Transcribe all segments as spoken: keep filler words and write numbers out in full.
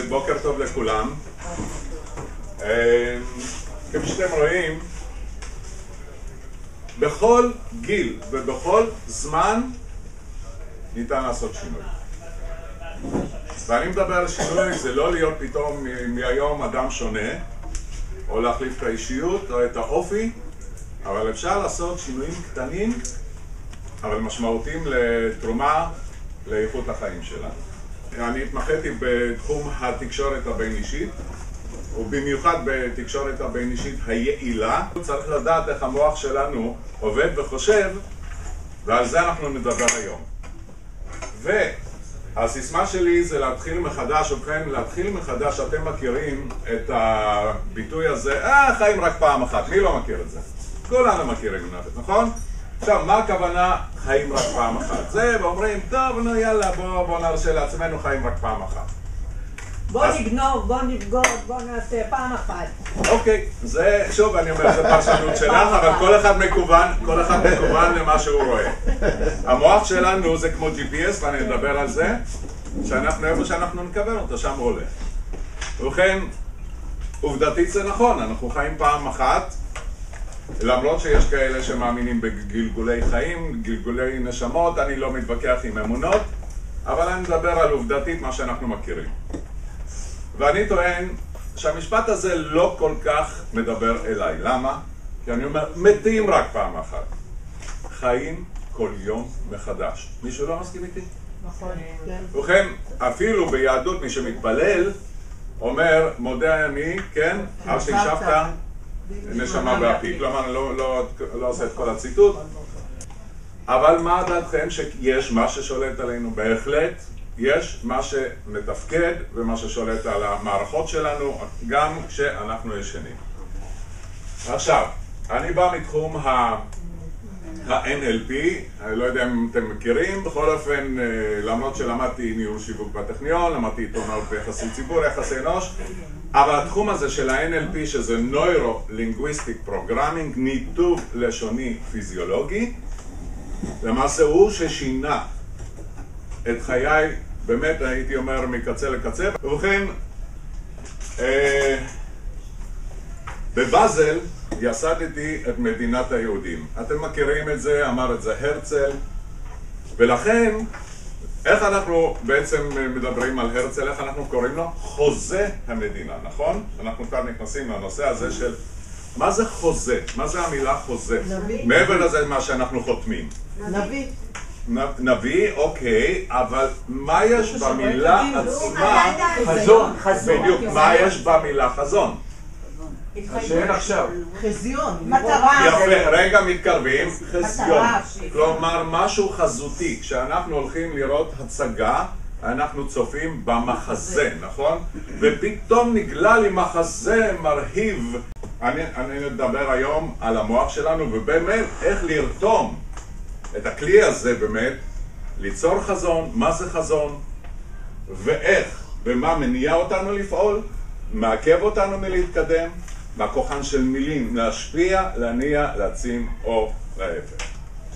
בוקר טוב לכולם. כפי שאתם רואים, בכל גיל ובכל זמן ניתן לעשות שינוי. ואני מדבר על שינוי, זה לא להיות פתאום מהיום אדם שונה, או להחליף את האישיות או את האופי, אבל אפשר לעשות שינויים קטנים, אבל משמעותיים לתרומה לאיכות החיים שלנו. אני התמחיתי בתחום התקשורת הבין-אישית, ובמיוחד בתקשורת הבין-אישית היעילה. צריך לדעת איך המוח שלנו עובד וחושב, ועל זה אנחנו נדבר היום. והסיסמה שלי זה להתחיל מחדש, ובכן להתחיל מחדש, אתם מכירים את הביטוי הזה, אה, חיים רק פעם אחת, מי לא מכיר את זה? כולנו מכירים, נכון? עכשיו, מה הכוונה חיים רק פעם אחת? זה, ואומרים, טוב, נו יאללה, בוא, בוא נרשה לעצמנו חיים רק פעם אחת. בוא אז... נגנוב, בוא נבגוד, בוא נעשה פעם אחת. אוקיי, זה, שוב, אני אומר, זה פרשנות שלך, אבל כל אחד מקוון, כל אחד מקוון למה שהוא רואה. המוח שלנו זה כמו ג'י פי אס, ואני אדבר על זה, שאנחנו, איפה שאנחנו נקבל אותו, שם הוא הולך. ובכן, עובדתית זה נכון, אנחנו חיים פעם אחת, למרות שיש כאלה שמאמינים בגלגולי חיים, גלגולי נשמות, אני לא מתווכח עם אמונות, אבל אני מדבר על עובדתית מה שאנחנו מכירים. ואני טוען שהמשפט הזה לא כל כך מדבר אליי. למה? כי אני אומר, מתים רק פעם אחת. חיים כל יום מחדש. מישהו לא מסכים איתי? נכון. ובכן, אפילו ביהדות מי שמתפלל, אומר, מודה אני, כן, על שהשבת נשמה באפי. כלומר, אני לא, לא, לא עושה את כל הציטוט. אבל מה דעתכם שיש מה ששולט עלינו? בהחלט יש מה שמתפקד ומה ששולט על המערכות שלנו, גם כשאנחנו ישנים. עכשיו, אני בא מתחום ה-אן אל פי, אני לא יודע אם אתם מכירים, בכל אופן, למרות שלמדתי ניהול שיווק בטכניון, למדתי עיתונאות ביחסי ציבור, יחסי אנוש, אבל התחום הזה של ה-אן אל פי, שזה Neuro-Linguistic Programming, ניתוב לשוני פיזיולוגי, למעשה הוא ששינה את חיי, באמת הייתי אומר מקצה לקצה. ובכן, אה, בבאזל יסדתי את מדינת היהודים. אתם מכירים את זה, אמר את זה הרצל, ולכן, איך אנחנו בעצם מדברים על הרצל, איך אנחנו קוראים לו? חוזה המדינה, נכון? אנחנו כאן נכנסים לנושא הזה של מה זה חוזה? מה זה המילה חוזה? נביא. מעבר לזה מה שאנחנו חותמים. נביא. נביא, אוקיי, אבל מה יש במילה עצמה? חזון. בדיוק, מה יש במילה חזון? שאין עכשיו. חזיון. מטרה. יפה, רגע מתקרבים, חזיון. כלומר, משהו חזותי. כשאנחנו הולכים לראות הצגה, אנחנו צופים במחזה, נכון? ופתאום נגלה לי מחזה מרהיב. אני, אני מדבר היום על המוח שלנו, ובאמת איך לרתום את הכלי הזה באמת, ליצור חזון, מה זה חזון, ואיך, ומה מניע אותנו לפעול, מעכב אותנו מלהתקדם, מהכוחן של מילים, להשפיע, להניע, להעצים או להפך.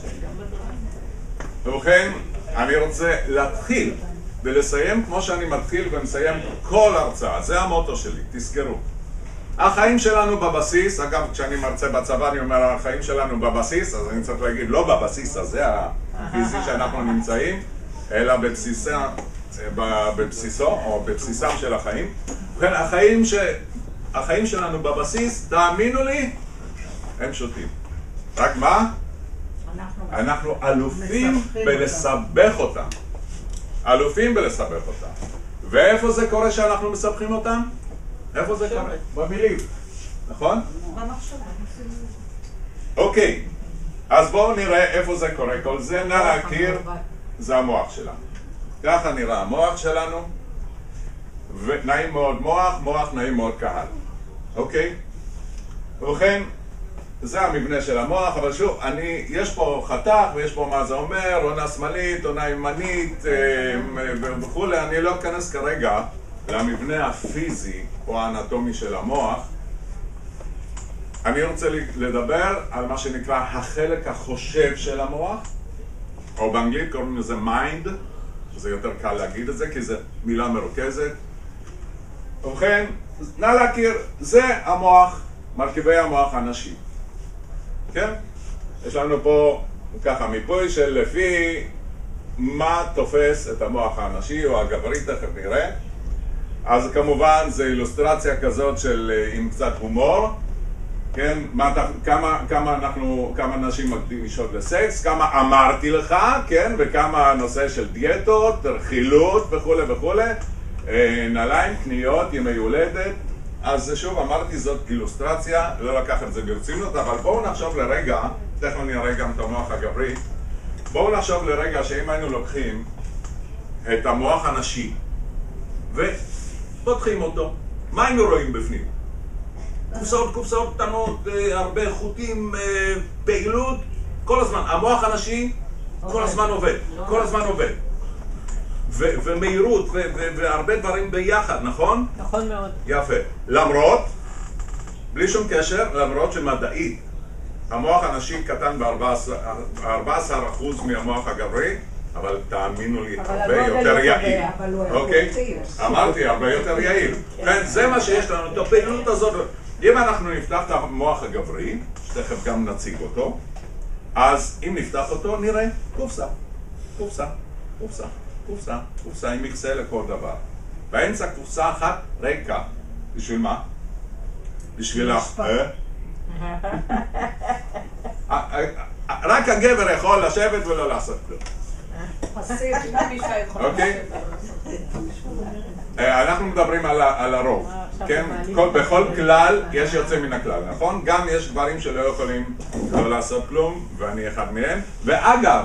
ובכן, אני רוצה להתחיל ולסיים כמו שאני מתחיל ומסיים כל הרצאה, זה המוטו שלי, תזכרו. החיים שלנו בבסיס, אגב כשאני מרצה בצבא אני אומר החיים שלנו בבסיס, אז אני צריך להגיד לא בבסיס הזה הפיזי שאנחנו נמצאים, אלא בבסיסה, בבסיסו או בבסיסם של החיים. ובכן, החיים, ש... החיים שלנו בבסיס, תאמינו לי, הם פשוטים. רק מה? אנחנו, אנחנו אלופים בלסבך אותם. אלופים בלסבך אותם. ואיפה זה קורה שאנחנו מסבכים אותם? איפה זה קורה? במילים. נכון? במחשבה. אוקיי, אז בואו נראה איפה זה קורה. כל זה נא להכיר, זה המוח שלנו. ככה נראה המוח שלנו. ונעים מאוד מוח, מוח נעים מאוד קהל. אוקיי? ובכן, זה המבנה של המוח, אבל שוב, אני, יש פה חתך ויש פה מה זה אומר, עונה שמאלית, עונה ימנית וכו'. אני לא אכנס כרגע למבנה הפיזי או האנטומי של המוח. אני רוצה לדבר על מה שנקרא החלק החושב של המוח, או באנגלית קוראים לזה mind, שזה יותר קל להגיד את זה כי זו מילה מרוכזת. ובכן, נא להכיר, זה המוח, מרכיבי המוח הנשי. כן? יש לנו פה ככה מיפוי של לפי מה תופס את המוח הנשי או הגברי, תכף נראה. אז כמובן זה אילוסטרציה כזאת של עם קצת הומור. כן? מה, כמה, כמה אנחנו, כמה נשים מקדישות לסקס, כמה אמרתי לך, כן? וכמה נושא של דיאטות, רכילות וכו' וכו'. נעליים, קניות, ימי הולדת. אז שוב אמרתי זאת אילוסטרציה, לא לקח את זה ברצינות, אבל בואו נחשוב לרגע, תכף אני אראה גם את המוח הגברי, בואו נחשוב לרגע שאם היינו לוקחים את המוח הנשי ופותחים אותו, מה היינו רואים בפנים? קופסאות, קופסאות קטנות, הרבה חוטים, פעילות, כל הזמן, המוח הנשי כל הזמן עובד, כל הזמן עובד. ומהירות, והרבה דברים ביחד, נכון? נכון מאוד. יפה. למרות, בלי שום קשר, למרות שמדעית, המוח הנשי קטן ב-ארבעה עשר אחוז מהמוח הגברי, אבל תאמינו לי, הרבה יותר יעיל. אוקיי? אמרתי, הרבה יותר יעיל. כן, זה מה שיש לנו, את הפעילות הזאת. אם אנחנו נפתח את המוח הגברי, שתכף גם נציג אותו, אז אם נפתח אותו, נראה קופסה. קופסה, קופסה. קופסה, קופסה עם מכסה לכל דבר. באמצע קופסה אחת ריקה. בשביל מה? בשביל ה... רק הגבר יכול לשבת ולא לעשות כלום. אוקיי? אנחנו מדברים על הרוב. כן? בכל כלל יש יוצא מן הכלל, נכון? גם יש דברים שלא יכולים לא לעשות כלום, ואני אחד מהם. ואגב,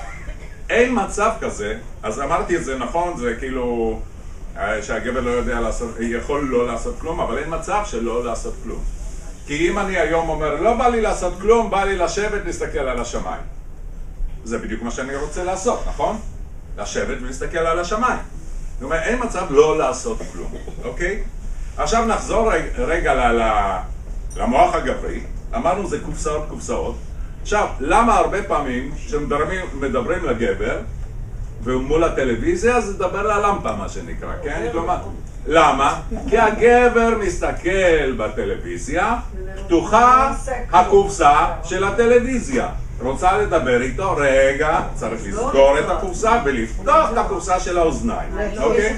אין מצב כזה, אז אמרתי את זה נכון, זה כאילו שהגבר לא יודע לעשות, יכול לא לעשות כלום, אבל אין מצב שלא לעשות כלום. כי אם אני היום אומר, לא בא לי לעשות כלום, בא לי לשבת להסתכל על השמיים. זה בדיוק מה שאני רוצה לעשות, נכון? לשבת ולהסתכל על השמיים. זאת אומרת, אין מצב לא לעשות כלום, אוקיי? עכשיו נחזור רגע למוח הגברי, אמרנו זה קופסאות קופסאות. עכשיו, למה הרבה פעמים כשמדברים לגבר ומול הטלוויזיה זה לדבר ללמפה מה שנקרא, כן? כלומר, למה? כי הגבר מסתכל בטלוויזיה, פתוחה הקופסה של הטלוויזיה. רוצה לדבר איתו, רגע, צריך לסגור את הקופסה ולפתוח את הקופסה של האוזניים, אוקיי?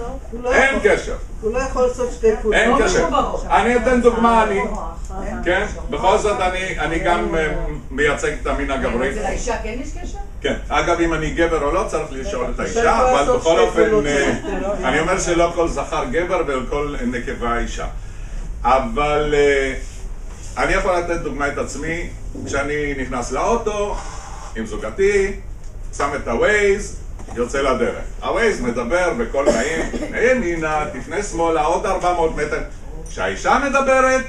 אין קשר. הוא לא יכול לעשות שתי פעולות. אין קשר. אני אתן דוגמה, אני, כן? בכל זאת אני גם מייצג את המין הגברי. זה לאישה כן יש קשר? כן. אגב, אם אני גבר או לא, צריך לשאול את האישה, אבל בכל אופן, אני אומר שלא כל זכר גבר וכל נקבה אישה. אבל אני יכול לתת דוגמה את עצמי, כשאני נכנס לאוטו עם זוגתי, שם את הווייז, יוצא לדרך. הווייז מדבר בכל נעים, ימינה, תפנה שמאלה, עוד ארבע מאות מטר. כשהאישה מדברת,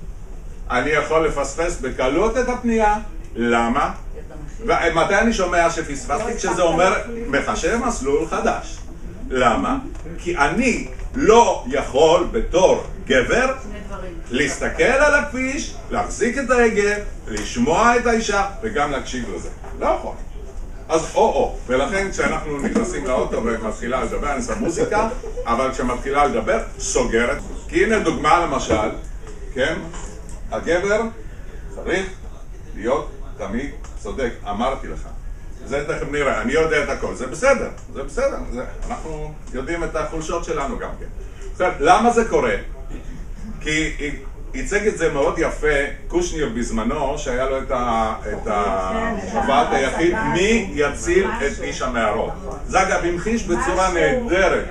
אני יכול לפספס בקלות את הפנייה. למה? ומתי אני שומע שפספסתי? כשזה אומר מחשב מסלול חדש. למה? כי אני לא יכול בתור גבר להסתכל על הכביש, להחזיק את ההגה, לשמוע את האישה וגם להקשיב לזה. לא יכול. אז או-או, ולכן כשאנחנו נכנסים לאוטו ומתחילה לדבר, אני שם מוזיקה, אבל כשמתחילה לדבר, סוגרת. כי הנה דוגמה למשל, כן? הגבר צריך להיות תמיד צודק, אמרתי לך. זה תכף נראה, אני יודע את הכל, זה בסדר, זה בסדר, זה, אנחנו יודעים את החולשות שלנו גם כן. עכשיו, למה זה קורה? כי ייצג את זה מאוד יפה קושניר בזמנו, שהיה לו את הופעת היחיד, מי יציל את איש המערות. זה אגב המחיש בצורה נהדרת,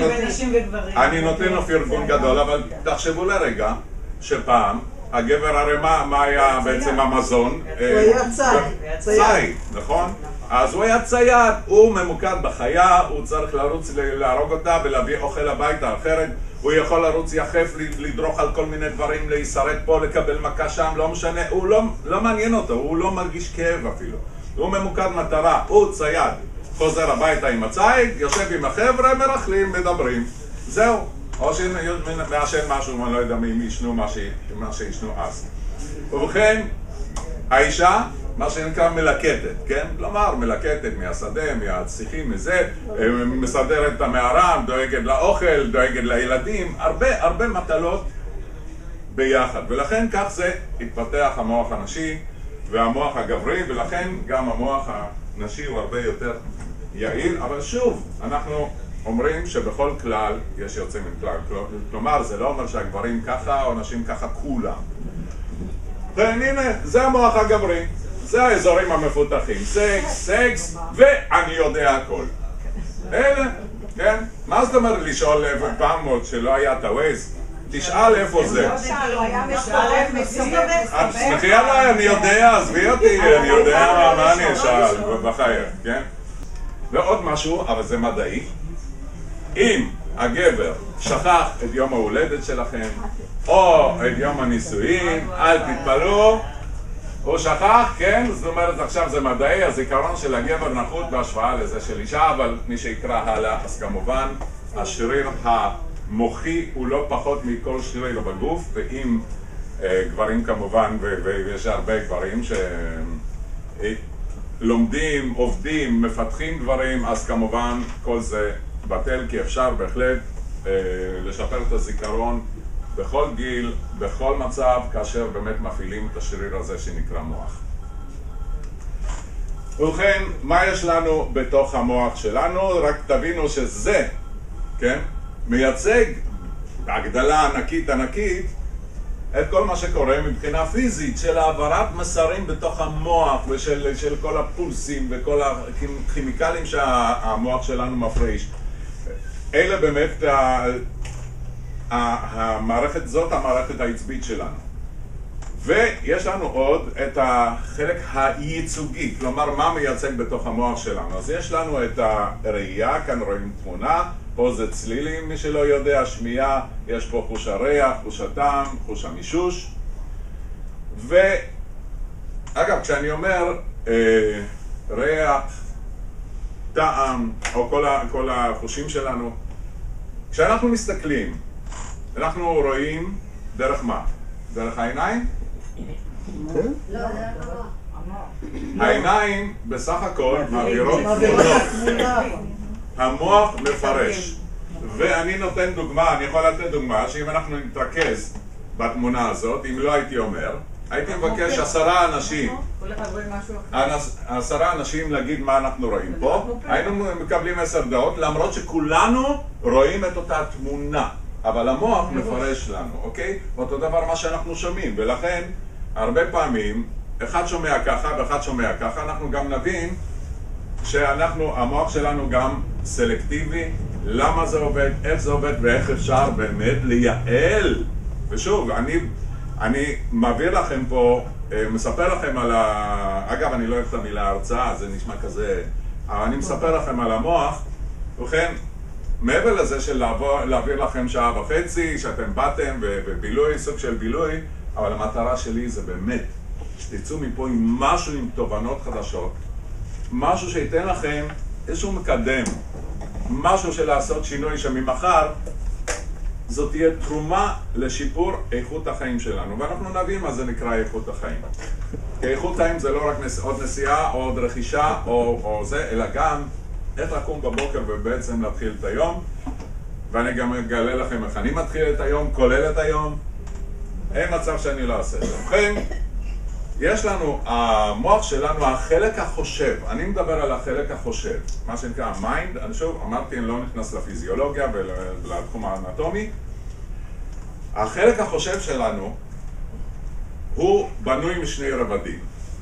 אני נותן לו פרגון גדול, אבל תחשבו לרגע שפעם, הגבר הרי מה היה בעצם המזון? הוא היה צייד. צייד, נכון? אז הוא היה צייד, הוא ממוקד בחיה, הוא צריך לרוץ להרוג אותה ולהביא אוכל הביתה, אחרת הוא יכול לרוץ יחף, לדרוך על כל מיני דברים, להישרט פה, לקבל מכה שם, לא משנה, הוא לא, לא מעניין אותו, הוא לא מרגיש כאב אפילו. הוא ממוקד מטרה, הוא צייד, חוזר הביתה עם הצייד, יושב עם החבר'ה, מרכלים, מדברים. זהו. או שמעשן משהו, אני לא יודע מי ישנו מה שישנו אז. ובכן, האישה מה שנקרא מלקטת, כן? כלומר, מלקטת מהשדה, מהצריכים, מזה, מסדרת את המערה, דואגת לאוכל, דואגת לילדים, הרבה, הרבה מטלות ביחד. ולכן כך זה התפתח המוח הנשי והמוח הגברי, ולכן גם המוח הנשי הוא הרבה יותר יעיל. אבל שוב, אנחנו אומרים שבכל כלל יש יוצאים מן כלל. כלומר, זה לא אומר שהגברים ככה או נשים ככה כולם. והנה, זה המוח הגברי. זה האזורים המפותחים, סקס, סקס, ואני יודע הכל. אלה, כן? מה זאת אומרת לשאול פעם עוד שלא היה את הווייז? תשאל איפה זה. את שמחי עליי, אני יודע, עזבי אותי, אני יודע מה אני אשאל בחיי, כן? ועוד משהו, אבל זה מדעי. אם הגבר שכח את יום ההולדת שלכם, או את יום הנישואין, אל תתפלאו, הוא שכח, כן? זאת אומרת, עכשיו זה מדעי, הזיכרון של הגבר נחות בהשוואה לזה של אישה, אבל מי שיקרא הלאה, אז כמובן, השריר המוחי הוא לא פחות מכל שריר בגוף, ואם אה, גברים כמובן, ו- ויש הרבה גברים שלומדים, עובדים, מפתחים דברים, אז כמובן כל זה בטל, כי אפשר בהחלט אה, לשפר את הזיכרון בכל גיל, בכל מצב, כאשר באמת מפעילים את השריר הזה שנקרא מוח. ובכן, מה יש לנו בתוך המוח שלנו? רק תבינו שזה, כן, מייצג בהגדלה ענקית ענקית את כל מה שקורה מבחינה פיזית של העברת מסרים בתוך המוח ושל של כל הפולסים וכל הכימיקלים שהמוח שלנו מפריש. אלה באמת ה... המערכת זאת, המערכת העצבית שלנו. ויש לנו עוד את החלק הייצוגי, כלומר מה מייצג בתוך המוח שלנו. אז יש לנו את הראייה, כאן רואים תמונה, פה זה צלילים, מי שלא יודע, שמיעה, יש פה חוש הריח, חוש הטעם, חוש המישוש. ואגב, כשאני אומר אה, ריח, טעם, או כל, ה, כל החושים שלנו, כשאנחנו מסתכלים, אנחנו רואים דרך מה? דרך העיניים? לא, זה המוח. העיניים בסך הכל מעבירות תמונות. המוח מפרש. ואני נותן דוגמה, אני יכול לתת דוגמה, שאם אנחנו נתרכז בתמונה הזאת, אם לא הייתי אומר, הייתי מבקש עשרה אנשים, עשרה אנשים להגיד מה אנחנו רואים פה, היינו מקבלים עשר דעות, למרות שכולנו רואים את אותה תמונה. אבל המוח מפרש לנו, אוקיי? אותו דבר מה שאנחנו שומעים, ולכן הרבה פעמים אחד שומע ככה ואחד שומע ככה, אנחנו גם נבין שאנחנו, המוח שלנו גם סלקטיבי, למה זה עובד, איך זה עובד ואיך אפשר באמת לייעל. ושוב, אני, אני מעביר לכם פה, מספר לכם על ה... אגב, אני לא אוהב את המילה הרצאה, זה נשמע כזה, אבל אני מספר לכם על המוח, וכן, מעבר לזה של לעבור, להעביר לכם שעה וחצי, שאתם באתם ובילוי, סוג של בילוי, אבל המטרה שלי זה באמת שתצאו מפה עם משהו, עם תובנות חדשות, משהו שייתן לכם איזשהו מקדם, משהו של לעשות שינוי שממחר זאת תהיה תרומה לשיפור איכות החיים שלנו, ואנחנו נבין מה זה נקרא איכות החיים. כי איכות חיים זה לא רק נס... עוד נסיעה או עוד רכישה או, או זה, אלא גם איך לקום בבוקר ובעצם להתחיל את היום. ואני גם אגלה לכם איך אני מתחיל את היום, כולל את היום. אין מצב שאני לא אעשה את זה. ובכן, יש לנו, המוח שלנו, החלק החושב, אני מדבר על החלק החושב, מה שנקרא מיינד, אני שוב אמרתי, אני לא נכנס לפיזיולוגיה ולתחום האנטומי. החלק החושב שלנו הוא בנוי משני רבדים.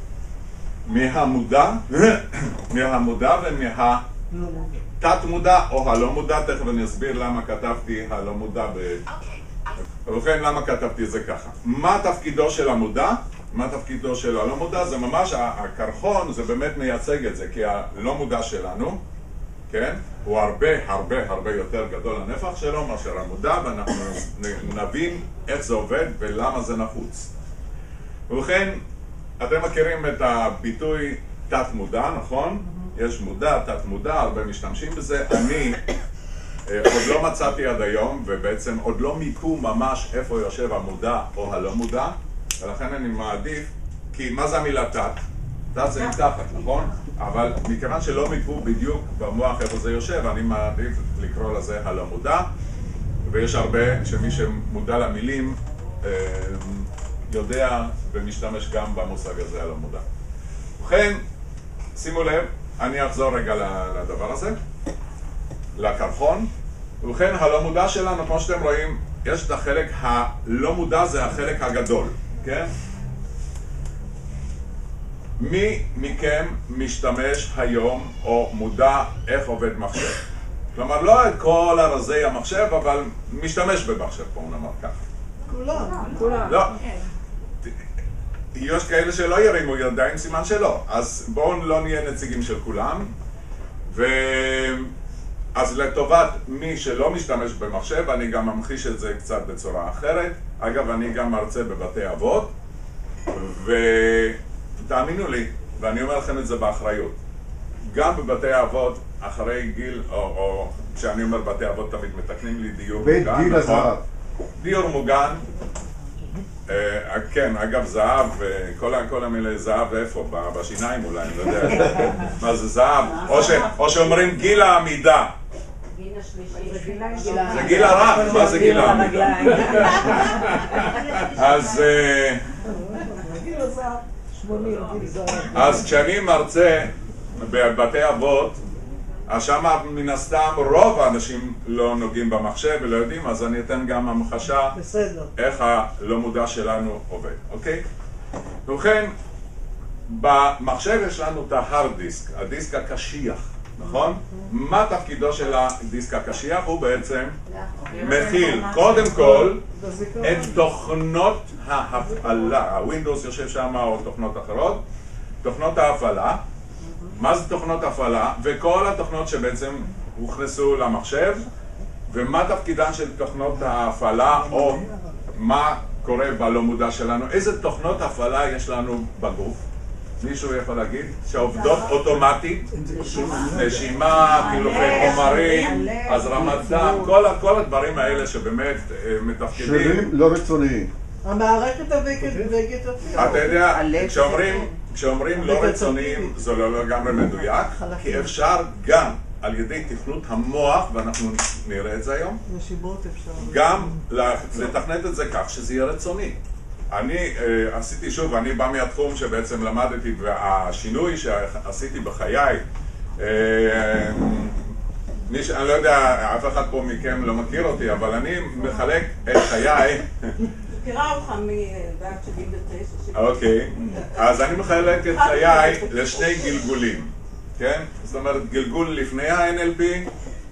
מהמודע, מהמודע ומהתת מודע או הלא מודע, תכף אני אסביר למה כתבתי הלא מודע ב... ובכן, למה כתבתי זה ככה. מה תפקידו של המודע? מה תפקידו של הלא מודע? זה ממש, הקרחון זה באמת מייצג את זה, כי הלא מודע שלנו, כן, הוא הרבה הרבה הרבה יותר גדול הנפח שלו מאשר המודע, ואנחנו נבין איך זה עובד ולמה זה נחוץ. ובכן, אתם מכירים את הביטוי תת מודע, נכון? יש מודע, תת מודע, הרבה משתמשים בזה. אני עוד לא מצאתי עד היום, ובעצם עוד לא מיקום ממש איפה יושב המודע או הלא מודע, ולכן אני מעדיף, כי מה זה המילה תת? תת זה מתחת, נכון? אבל מכיוון שלא מיפו בדיוק במוח איפה זה יושב, אני מעדיף לקרוא לזה הלא מודע, ויש הרבה שמי שמודע למילים יודע ומשתמש גם במושג הזה הלא מודע. ובכן, שימו לב, אני אחזור רגע לדבר הזה, לקרחון. ובכן, הלא מודע שלנו, כמו שאתם רואים, יש את החלק הלא מודע, זה החלק הגדול, כן? מי מכם משתמש היום או מודע איך עובד מחשב? כלומר, לא את כל הרזי המחשב, אבל משתמש במחשב, בואו נאמר ככה. כולם. כולם. לא. יש כאלה שלא ירימו ידיים, סימן שלא. אז בואו לא נהיה נציגים של כולם. ו... אז לטובת מי שלא משתמש במחשב, אני גם ממחיש את זה קצת בצורה אחרת. אגב, אני גם מרצה בבתי אבות, ותאמינו לי, ואני אומר לכם את זה באחריות, גם בבתי אבות, אחרי גיל, או, או כשאני אומר בתי אבות תמיד מתקנים לי דיור בית מוגן, גיל הזהב. דיור מוגן, אה, כן, אגב זהב, כל, כל המילה זהב איפה? בשיניים אולי, אני לא יודע מה זה זהב, או, ש, או שאומרים גיל העמידה. גיל השלישי. זה גיל הרך, מה זה גיל העמידה? אז אז כשאני מרצה בבתי אבות, אז שמה מן הסתם רוב האנשים לא נוגעים במחשב ולא יודעים, אז אני אתן גם המחשה איך הלא מודע שלנו עובד, אוקיי? ובכן, במחשב יש לנו את ההארד דיסק, הדיסק הקשיח, נכון? מה תפקידו של הדיסק הקשיח? הוא בעצם מכיל קודם כל את תוכנות ההפעלה, הווינדוס יושב שם או תוכנות אחרות, תוכנות ההפעלה. מה זה תוכנות הפעלה? וכל התוכנות שבעצם הוכנסו למחשב, ומה תפקידן של תוכנות ההפעלה, או מה קורה בלא מודע שלנו, איזה תוכנות הפעלה יש לנו בגוף? מישהו יכול להגיד? שעובדות אוטומטית, נשימה, חילופי חומרים, הזרמת דם, כל, כל הדברים האלה שבאמת מתפקידים. שרירים לא רצוניים. המערכת הווגטטיבית. אתה יודע, כשאומרים כשאומרים לא רצוניים זה לא לגמרי מדויק, כי אפשר גם על ידי תכנות המוח, ואנחנו נראה את זה היום, גם לתכנת את זה כך שזה יהיה רצוני. אני עשיתי שוב, אני בא מהתחום שבעצם למדתי, והשינוי שעשיתי בחיי, אני לא יודע, אף אחד פה מכם לא מכיר אותי, אבל אני מחלק את חיי. מכירה אותך מבעד שבעים ותשע. אוקיי, אז אני מחלק את חיי לשני גלגולים, כן? זאת אומרת, גלגול לפני ה-אן אל פי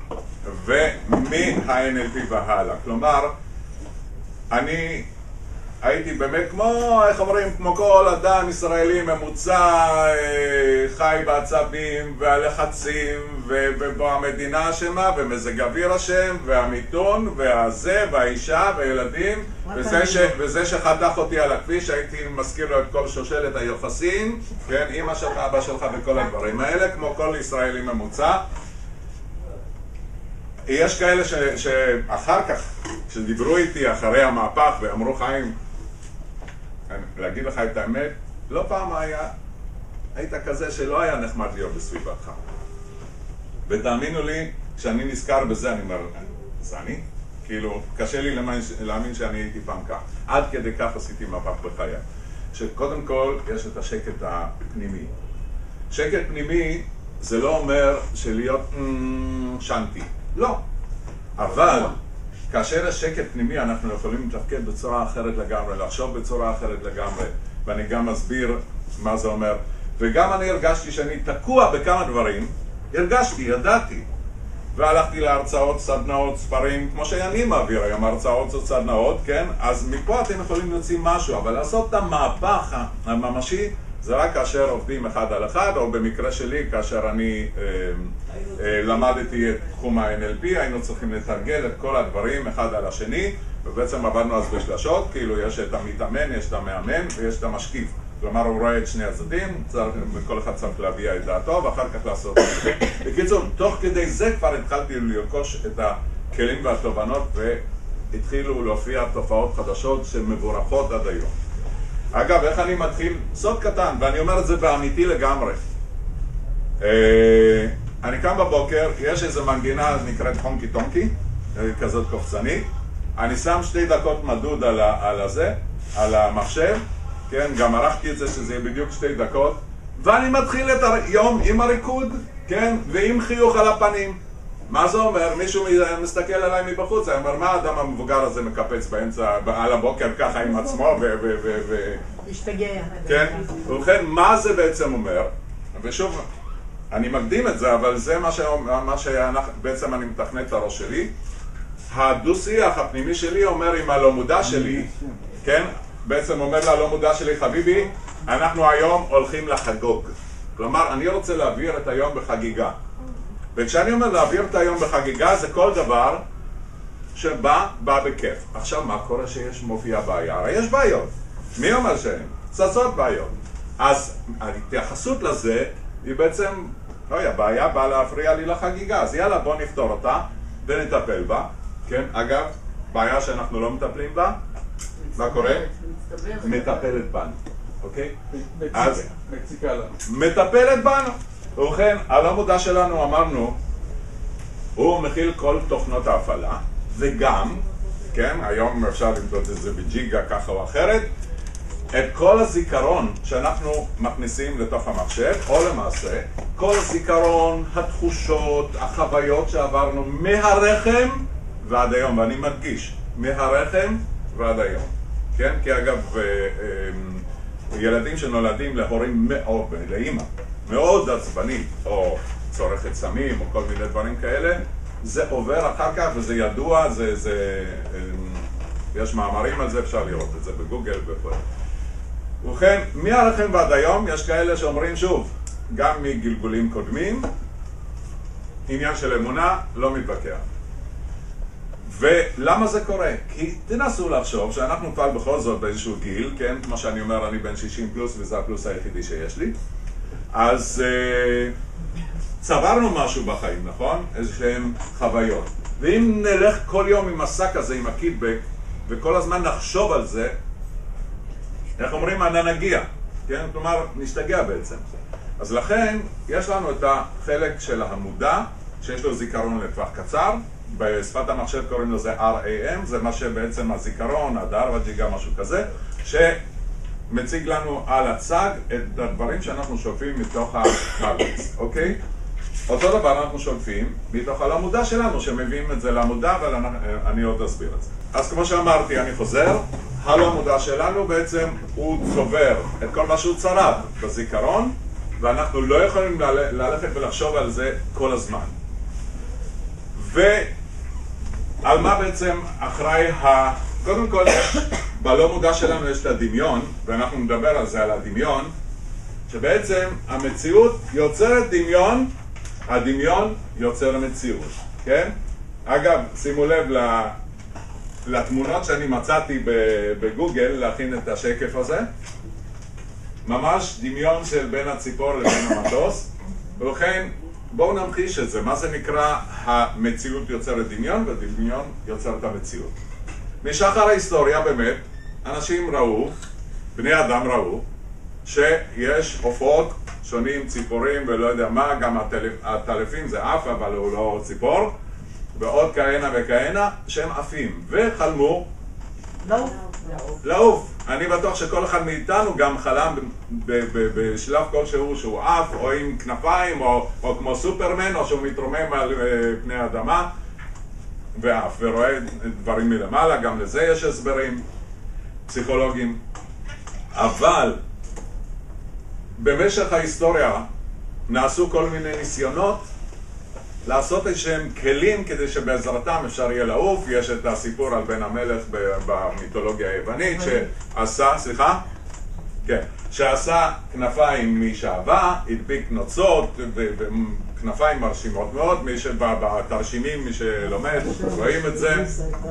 ומה-אן אל פי והלאה. כלומר, אני הייתי באמת כמו, איך אומרים, כמו כל אדם ישראלי ממוצע, חי בעצבים והלחצים, ובו המדינה אשמה, ומזג אוויר אשם, והמיתון, והזה, והאישה, והילדים, וזה, ש, וזה שחתך אותי על הכביש, הייתי מזכיר לו את כל שושלת היוחסין, כן, אמא שלך, אבא שלך וכל הדברים האלה, כמו כל ישראלי ממוצע. יש כאלה ש, שאחר כך, שדיברו איתי אחרי המהפך ואמרו חיים, להגיד לך את האמת, לא פעם היה, היית כזה שלא היה נחמד להיות בסביבתך. ותאמינו לי, כשאני נזכר בזה, אני אומר, זה אני? כאילו, קשה לי להאמין שאני הייתי פעם כך. עד כדי כך עשיתי מהפך בחיי. שקודם כל, יש את השקט הפנימי. שקט פנימי, זה לא אומר שלהיות שנתי. לא. אבל, כאשר יש שקט פנימי, אנחנו יכולים לתפקד בצורה אחרת לגמרי, לחשוב בצורה אחרת לגמרי, ואני גם מסביר מה זה אומר. וגם אני הרגשתי שאני תקוע בכמה דברים, הרגשתי, ידעתי. והלכתי להרצאות, סדנאות, ספרים, כמו שאני מעביר היום, הרצאות או סדנאות, כן? אז מפה אתם יכולים להוציא משהו, אבל לעשות את המהפך הממשי, זה רק כאשר עובדים אחד על אחד, או במקרה שלי, כאשר אני אה, אה, למדתי את תחום ה-אן אל פי, היינו צריכים לתרגל את כל הדברים אחד על השני, ובעצם עבדנו אז בשלשות, כאילו יש את המתאמן, יש את המאמן ויש את המשקיף. כלומר, הוא רואה את שני הצדדים, וכל אחד צריך להביע את דעתו, ואחר כך לעשות את זה. בקיצור, תוך כדי זה כבר התחלתי לרכוש את הכלים והתובנות, והתחילו להופיע תופעות חדשות שמבורכות עד היום. אגב, איך אני מתחיל? סוד קטן, ואני אומר את זה באמיתי לגמרי. אני קם בבוקר, יש איזו מנגינה נקראת חונקי טונקי, כזאת קופצנית. אני שם שתי דקות מדוד על, על הזה, על המחשב, כן, גם ערכתי את זה שזה יהיה בדיוק שתי דקות, ואני מתחיל את היום עם הריקוד, כן, ועם חיוך על הפנים. מה זה אומר? מישהו מסתכל עליי מבחוץ, אני אומר, מה האדם המבוגר הזה מקפץ באמצע, על הבוקר ככה עם עצמו ו... ו... ו... ו... משתגע. כן, ובכן, מה זה בעצם אומר? ושוב, אני מקדים את זה, אבל זה מה, ש... מה שבעצם אני מתכנת את הראש שלי. הדו-שיח הפנימי שלי אומר עם הלא מודע שלי, כן? בעצם אומר ללא מודע שלי, חביבי, אנחנו היום הולכים לחגוג. כלומר, אני רוצה להעביר את היום בחגיגה. וכשאני אומר להעביר את היום בחגיגה, זה כל דבר שבא, בא בכיף. עכשיו, מה קורה שיש מופיעה בעיה? הרי יש בעיות. מי אומר שאין? צצות בעיות. אז ההתייחסות לזה היא בעצם, אוי, הבעיה באה להפריע לי לחגיגה. אז יאללה, בוא נפתור אותה ונטפל בה. כן, אגב, בעיה שאנחנו לא מטפלים בה, מה קורה? מטפלת בנו, אוקיי? אז מטפלת בנו. ובכן, הלא מודע שלנו אמרנו, הוא מכיל כל תוכנות ההפעלה, וגם, כן, היום אפשר למדוד את זה בג'יגה ככה או אחרת, את כל הזיכרון שאנחנו מכניסים לתוך המחשב, או למעשה, כל הזיכרון, התחושות, החוויות שעברנו מהרחם ועד היום, ואני מדגיש, מהרחם ועד היום. כן? כי אגב, ילדים שנולדים להורים מאוד, לאמא, מאוד עצבנית, או צורכת סמים, או כל מיני דברים כאלה, זה עובר אחר כך, וזה ידוע, זה, זה, יש מאמרים על זה, אפשר לראות את זה בגוגל וכל. ובכן, מהרחם ועד היום יש כאלה שאומרים שוב, גם מגלגולים קודמים, עניין של אמונה לא מתווכח. ולמה זה קורה? כי תנסו לחשוב שאנחנו כבר בכל זאת באיזשהו גיל, כן? כמו שאני אומר, אני בן שישים פלוס וזה הפלוס היחידי שיש לי. אז uh, צברנו משהו בחיים, נכון? איזשהם חוויות. ואם נלך כל יום עם מסע כזה, עם הקידבק, וכל הזמן נחשוב על זה, איך אומרים? אנה נגיע. כן? כלומר, נשתגע בעצם. אז לכן, יש לנו את החלק של המודע, שיש לו זיכרון לטווח קצר, בשפת המחשב קוראים לזה אר איי אם, זה מה שבעצם הזיכרון, הדר וג'יגה, משהו כזה, שמציג לנו על הצג את הדברים שאנחנו שולפים מתוך המרץ, אוקיי? אותו דבר אנחנו שולפים מתוך הלא מודע שלנו, שמביאים את זה למודע, אבל אני עוד אסביר את זה. אז כמו שאמרתי, אני חוזר, הלא מודע שלנו בעצם הוא צובר את כל מה שהוא צרב בזיכרון, ואנחנו לא יכולים ללכת ולחשוב על זה כל הזמן. ועל מה בעצם אחראי ה... קודם כל, בלא מודע שלנו יש את הדמיון, ואנחנו נדבר על זה, על הדמיון, שבעצם המציאות יוצרת דמיון, הדמיון יוצר מציאות, כן? אגב, שימו לב לתמונות שאני מצאתי בגוגל להכין את השקף הזה. ממש דמיון של בין הציפור לבין המטוס, ולכן בואו נמחיש את זה, מה זה נקרא המציאות יוצרת דמיון, ודמיון יוצר את המציאות. משחר ההיסטוריה באמת, אנשים ראו, בני אדם ראו, שיש עופות שונים, ציפורים ולא יודע מה, גם הטלפים זה אף, אבל הוא לא בשציפור, ועוד כהנה וכהנה שהם עפים, וחלמו לעוף. לעוף. אני בטוח שכל אחד מאיתנו גם חלם בשלב כלשהו שהוא עף, או עם כנפיים, או, או כמו סופרמן, או שהוא מתרומם על פני האדמה, ועף, ורואה דברים מלמעלה, גם לזה יש הסברים פסיכולוגיים. אבל במשך ההיסטוריה נעשו כל מיני ניסיונות לעשות איזשהם כלים כדי שבעזרתם אפשר יהיה לעוף. יש את הסיפור על בן המלך במיתולוגיה היוונית שעשה, סליחה? כן, שעשה כנפיים משעבה, הדביק נוצות וכנפיים מרשימות מאוד, מי שבתרשימים, מי שלומד, רואים את זה,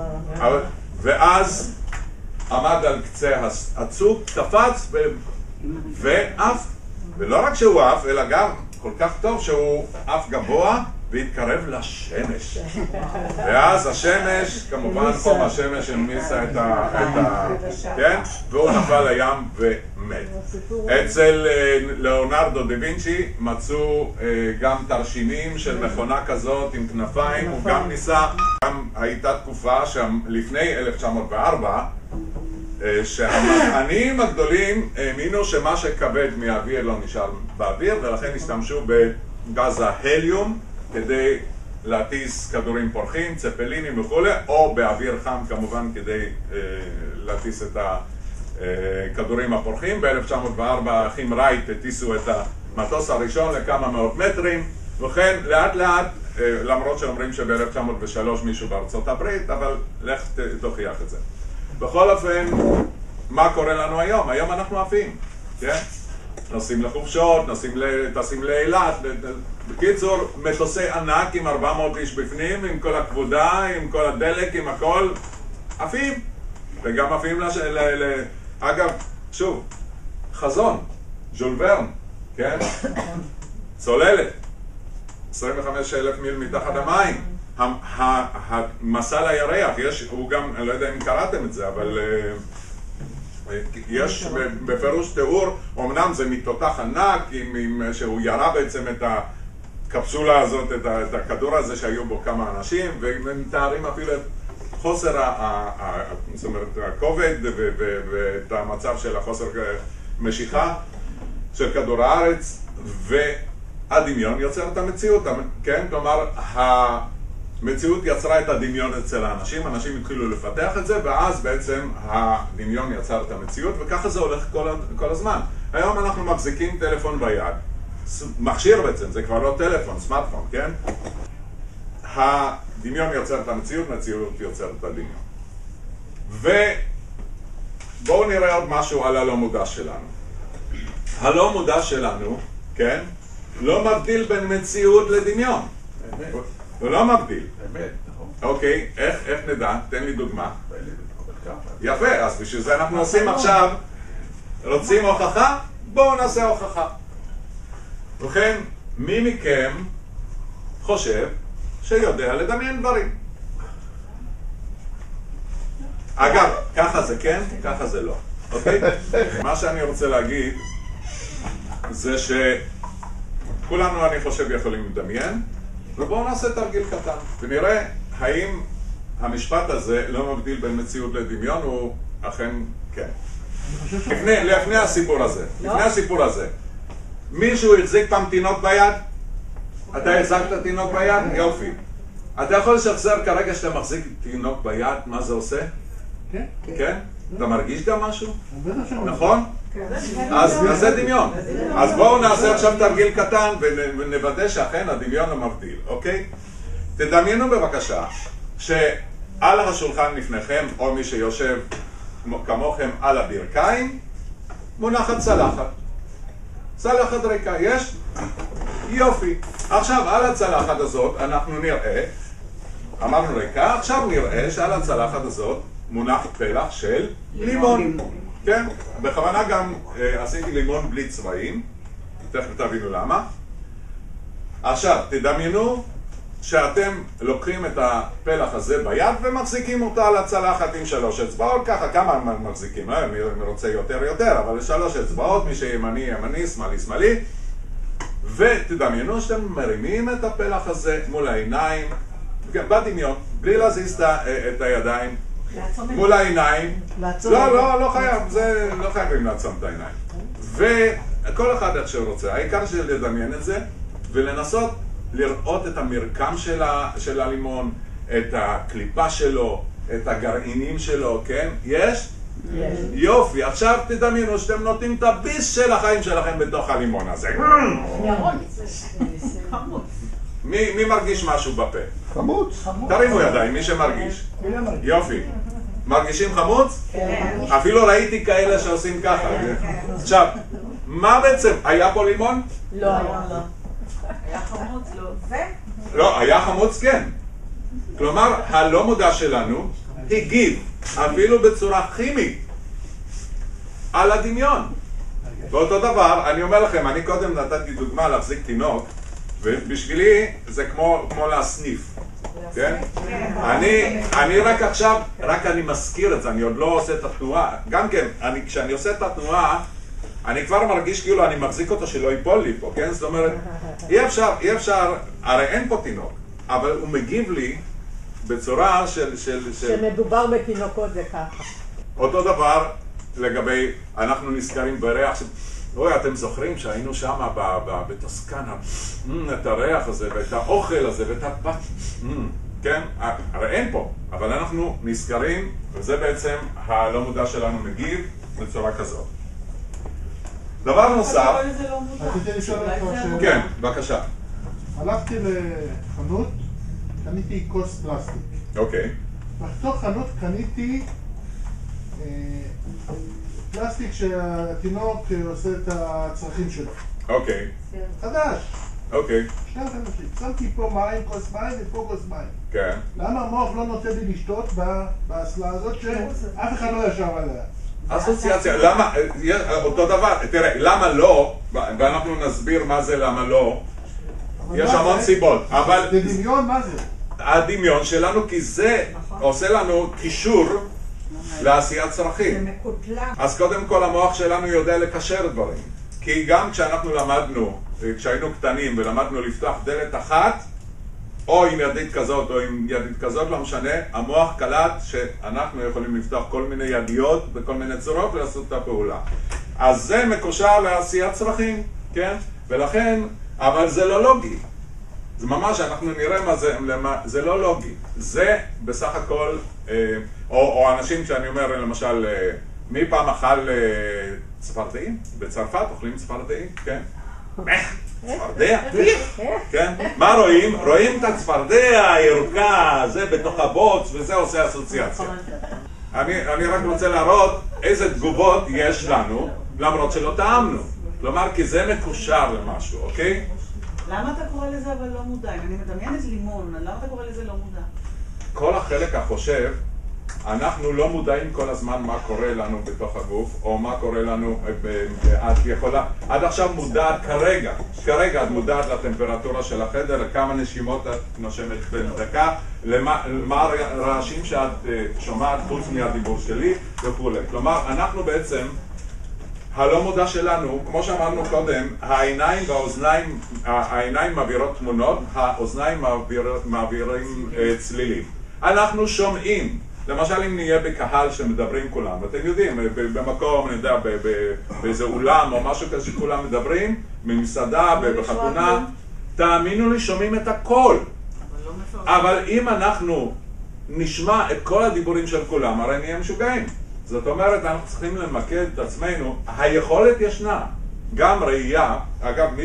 ואז עמד על קצה הצוק, קפץ ועף, ולא רק שהוא עף, אלא גם כל כך טוב שהוא עף גבוה והתקרב לשמש. ואז השמש, כמובן חום השמש המיסה את ה... את ה... כן? והוא נפל לים ומת. אצל ליאונרדו דה וינצ'י מצאו גם תרשימים של מכונה כזאת עם כנפיים, הוא גם ניסה, גם הייתה תקופה לפני אלף תשע מאות וארבע שהמדענים הגדולים האמינו שמה שכבד מהאוויר לא נשאר באוויר, ולכן השתמשו בגז ההליום כדי להטיס כדורים פורחים, צפלינים וכו', או באוויר חם כמובן כדי אה, להטיס את הכדורים הפורחים. ב-אלף תשע מאות וארבע האחים רייט הטיסו את המטוס הראשון לכמה מאות מטרים, וכן לאט לאט, אה, למרות שאומרים שב-אלף תשע מאות ושלוש מישהו בארצות הברית, אבל לך תוכיח את זה. בכל אופן, מה קורה לנו היום? היום אנחנו עפים, כן? נוסעים לחופשות, נוסעים טסים לאילת, בקיצור, מטוסי ענק עם ארבע מאות איש בפנים, עם כל הכבודה, עם כל הדלק, עם הכל, עפים. וגם עפים לש... ל... ל... אגב, שוב, חזון, ז'ול ורן, כן? צוללת, עשרים וחמישה אלף מיל מתחת המים. המסע לירח, יש, הוא גם, אני לא יודע אם קראתם את זה, אבל יש בפירוש תיאור, אמנם זה מתותח ענק, עם, עם, שהוא ירה בעצם את הקפסולה הזאת, את, ה, את הכדור הזה שהיו בו כמה אנשים, והם מתארים אפילו את חוסר, ה, ה, ה, זאת אומרת, הכובד ואת המצב של החוסר משיכה של כדור הארץ, והדמיון יוצר את המציאות, כן? כלומר, המציאות יצרה את הדמיון אצל האנשים, אנשים התחילו לפתח את זה, ואז בעצם הדמיון יצר את המציאות, וככה זה הולך כל, כל הזמן. היום אנחנו מחזיקים טלפון ביד, מכשיר בעצם, זה כבר לא טלפון, סמארטפון, כן? הדמיון יוצר את המציאות, המציאות יוצר את הדמיון. ובואו נראה עוד משהו על הלא מודע שלנו. הלא מודע שלנו, כן? לא מבדיל בין מציאות לדמיון. הוא לא מבדיל. אוקיי, איך נדע? תן לי דוגמה. יפה, אז בשביל זה אנחנו עושים עכשיו, רוצים הוכחה? בואו נעשה הוכחה. ובכן, מי מכם חושב שיודע לדמיין דברים? אגב, ככה זה כן, ככה זה לא. אוקיי? מה שאני רוצה להגיד זה שכולנו, אני חושב, יכולים לדמיין, ובואו נעשה תרגיל קטן, ונראה האם המשפט הזה לא מבדיל בין מציאות לדמיון, הוא אכן כן. לפני, לפני הסיפור הזה, לפני הסיפור הזה, מישהו החזיק פעם תינוק ביד? אתה החזקת תינוק ביד? יופי. אתה יכול לשחזר כרגע שאתה מחזיק תינוק ביד, מה זה עושה? כן. כן? אתה מרגיש גם משהו? נכון? אז זה דמיון. אז בואו נעשה עכשיו תרגיל קטן ונוודא שאכן הדמיון לא מבדיל, אוקיי? תדמיינו בבקשה שעל השולחן לפניכם, או מי שיושב כמוכם על הברכיים, מונחת צלחת. צלחת ריקה, יש? יופי. עכשיו על הצלחת הזאת אנחנו נראה, אמרנו ריקה, עכשיו נראה שעל הצלחת הזאת מונח פלח של לימון. כן? בכוונה גם אה, עשיתי לימון בלי צבעים, תכף תבינו למה. עכשיו, תדמיינו שאתם לוקחים את הפלח הזה ביד ומחזיקים אותה על הצלחת עם שלוש אצבעות, ככה כמה מחזיקים, אה? מי רוצה יותר יותר, אבל שלוש אצבעות, מי שימני ימני, שמאלי שמאלי, ותדמיינו שאתם מרימים את הפלח הזה מול העיניים, בדמיון, בלי להזיז את הידיים, מול העיניים, לא, לא, לא חייב, זה לא חייבים לעצום את העיניים. וכל אחד איך שהוא רוצה, העיקר של לדמיין את זה, ולנסות לראות את המרקם של הלימון, את הקליפה שלו, את הגרעינים שלו, כן? יש? יש. יופי, עכשיו תדמיינו שאתם נותנים את הביס של החיים שלכם בתוך הלימון הזה. חמוץ. מי מרגיש משהו בפה? חמוץ. תרימו ידיים, מי שמרגיש. יופי. מרגישים חמוץ? כן. אפילו ראיתי כאלה שעושים ככה. עכשיו, מה בעצם? היה פה לימון? לא, לא. היה חמוץ? לא. זה? לא, היה חמוץ כן. כלומר, הלא מודע שלנו הגיב, אפילו בצורה כימית, על הדמיון. ואותו דבר, אני אומר לכם, אני קודם נתתי דוגמה להחזיק תינוק, ובשבילי זה כמו, כמו להסניף, כן? אני, אני רק עכשיו, רק אני מזכיר את זה, אני עוד לא עושה את התנועה. גם כן, אני, כשאני עושה את התנועה, אני כבר מרגיש כאילו אני מחזיק אותו שלא ייפול לי פה, כן? זאת אומרת, אי אפשר, אי אפשר, הרי אין פה תינוק, אבל הוא מגיב לי בצורה של... של, של... שמדובר בתינוקות זה ככה. אותו דבר לגבי, אנחנו נזכרים בריח ש... אוי, אתם זוכרים שהיינו שם בטוסקנה, את הריח הזה ואת האוכל הזה ואת הבת... כן? הרי אין פה, אבל אנחנו נזכרים, וזה בעצם הלא מודע שלנו מגיב בצורה כזאת. דבר נוסף... רציתי לשאול אותך שאלה. כן, בבקשה. הלכתי לחנות, קניתי כוס פלסטיק. אוקיי. בתוך חנות קניתי פלסטיק שהתינוק עושה את הצרכים שלו. אוקיי. חדש. אוקיי. שני חדשים. שמתי פה מים, כוס מים ופה כוס מים. כן. למה המוח לא נותן לי לשתות באסלה הזאת שאף אחד לא ישב עליה? אסוציאציה, למה, אותו דבר, תראה, למה לא, ואנחנו נסביר מה זה למה לא, יש המון סיבות, אבל... זה דמיון, מה זה? הדמיון שלנו, כי זה עושה לנו קישור לעשיית צרכים. זה מקוטלם. אז קודם כל המוח שלנו יודע לקשר דברים. כי גם כשאנחנו למדנו, כשהיינו קטנים ולמדנו לפתוח דלת אחת, או עם ידית כזאת או עם ידית כזאת, לא משנה, המוח קלט שאנחנו יכולים לפתוח כל מיני ידיות בכל מיני צורות ולעשות את הפעולה. אז זה מקושר לעשיית צרכים, כן? ולכן, אבל זה לא לוגי. זה ממש, אנחנו נראה מה זה, למה, זה לא לוגי. זה בסך הכל, אה, או, או אנשים שאני אומר, למשל, אה, מי פעם אכל אה, צפרדעים? בצרפת אוכלים צפרדעים, כן? צפרדע, כן? מה רואים? רואים את הצפרדע הירוקה, זה בתוך הבוץ, וזה עושה אסוציאציה. אני, אני רק רוצה להראות איזה תגובות יש לנו, למרות שלא טעמנו. כלומר, כי זה מקושר למשהו, אוקיי? למה אתה קורא לזה אבל לא מודע? אם אני מדמיינת לימון, למה אתה קורא לזה לא מודע? כל החלק החושב, אנחנו לא מודעים כל הזמן מה קורה לנו בתוך הגוף, או מה קורה לנו, את יכולה, עד עכשיו מודעת כרגע, כרגע את מודעת לטמפרטורה של החדר, לכמה נשימות את נושמת בדקה, למה הרעשים שאת שומעת חוץ מהדיבור שלי וכו'. כלומר, אנחנו בעצם, הלא מודע שלנו, כמו שאמרנו קודם, העיניים והאוזניים, העיניים מעבירות תמונות, האוזניים מעבירים צלילים. אנחנו שומעים. למשל אם נהיה בקהל שמדברים כולם, אתם יודעים, במקום, אני יודע, באיזה אולם או משהו כזה שכולם מדברים, ממסעדה, בחתונה, תאמינו לי, שומעים את הכל. אבל אם אנחנו נשמע את כל הדיבורים של כולם, הרי נהיה משוגעים. זאת אומרת, אנחנו צריכים למקד את עצמנו, היכולת ישנה, גם ראייה, אגב, מי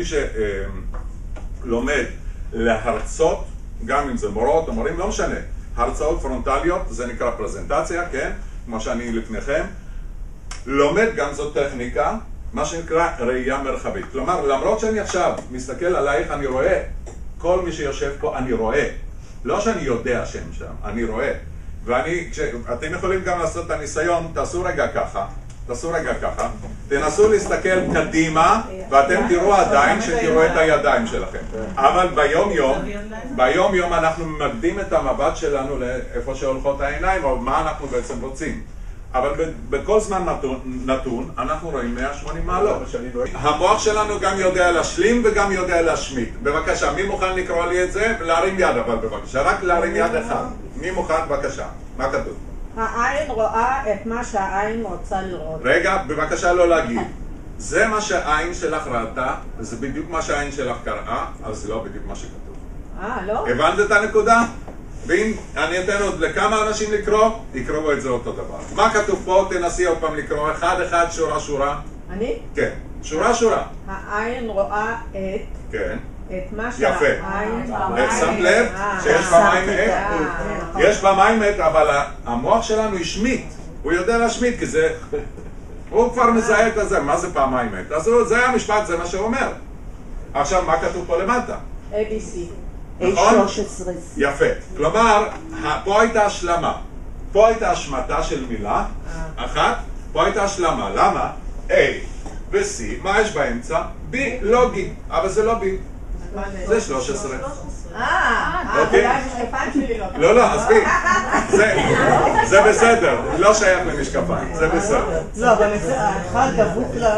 שלומד להרצות, גם אם זה מורות או מורים, לא משנה, הרצאות פרונטליות, זה נקרא פרזנטציה, כן? כמו שאני לפניכם. לומד גם זאת טכניקה, מה שנקרא ראייה מרחבית. כלומר, למרות שאני עכשיו מסתכל עלייך, אני רואה, כל מי שיושב פה, אני רואה. לא שאני יודע שהם שם, אני רואה. ואני, אתם יכולים גם לעשות את הניסיון, תעשו רגע ככה, תעשו רגע ככה, תנסו להסתכל קדימה, ואתם תראו עדיין שתראו את הידיים שלכם. אבל ביום יום, ביום יום אנחנו ממקדים את המבט שלנו לאיפה שהולכות העיניים, או מה אנחנו בעצם רוצים. אבל בכל זמן נתון, אנחנו רואים מאה ושמונים מעלות. המוח שלנו גם יודע להשלים וגם יודע להשמיט. בבקשה, מי מוכן לקרוא לי את זה? להרים יד, אבל בבקשה, רק להרים יד אחד. מי מוכן? בבקשה. מה כתוב? העין רואה את מה שהעין רוצה לראות. רגע, בבקשה לא להגיד. זה מה שהעין שלך ראתה, וזה בדיוק מה שהעין שלך קראה, אבל זה לא בדיוק מה שכתוב. אה, לא? הבנת את הנקודה? ואם אני אתן עוד לכמה אנשים לקרוא, יקראו את זה אותו דבר. מה כתוב פה? תנסי עוד פעם לקרוא. אחד אחד, שורה שורה. אני? כן. שורה שורה. העין רואה את... כן. את מה יפה. שהעין... שמת לב שיש פעמיים את? יש פעמיים את, אבל המוח שלנו השמיט. הוא יודע להשמיט, כי זה... הוא כבר מזהה את זה. מה זה פעמיים את? אז זה המשפט, זה מה שהוא אומר. עכשיו, מה כתוב פה למטה? A B C. נכון? יפה. כלומר, פה הייתה השלמה. פה הייתה השמטה של מילה אחת, פה הייתה השלמה. למה? A ו-C, מה יש באמצע? B, לוגי. אבל זה לא B. זה שלוש עשרה. אה, אוקיי. אולי המשקפיים שלי לא. לא, לא, עזבי. זה- זה בסדר, לא שייך למשקפיים, זה בסדר. לא, אבל אחד דבוק ל...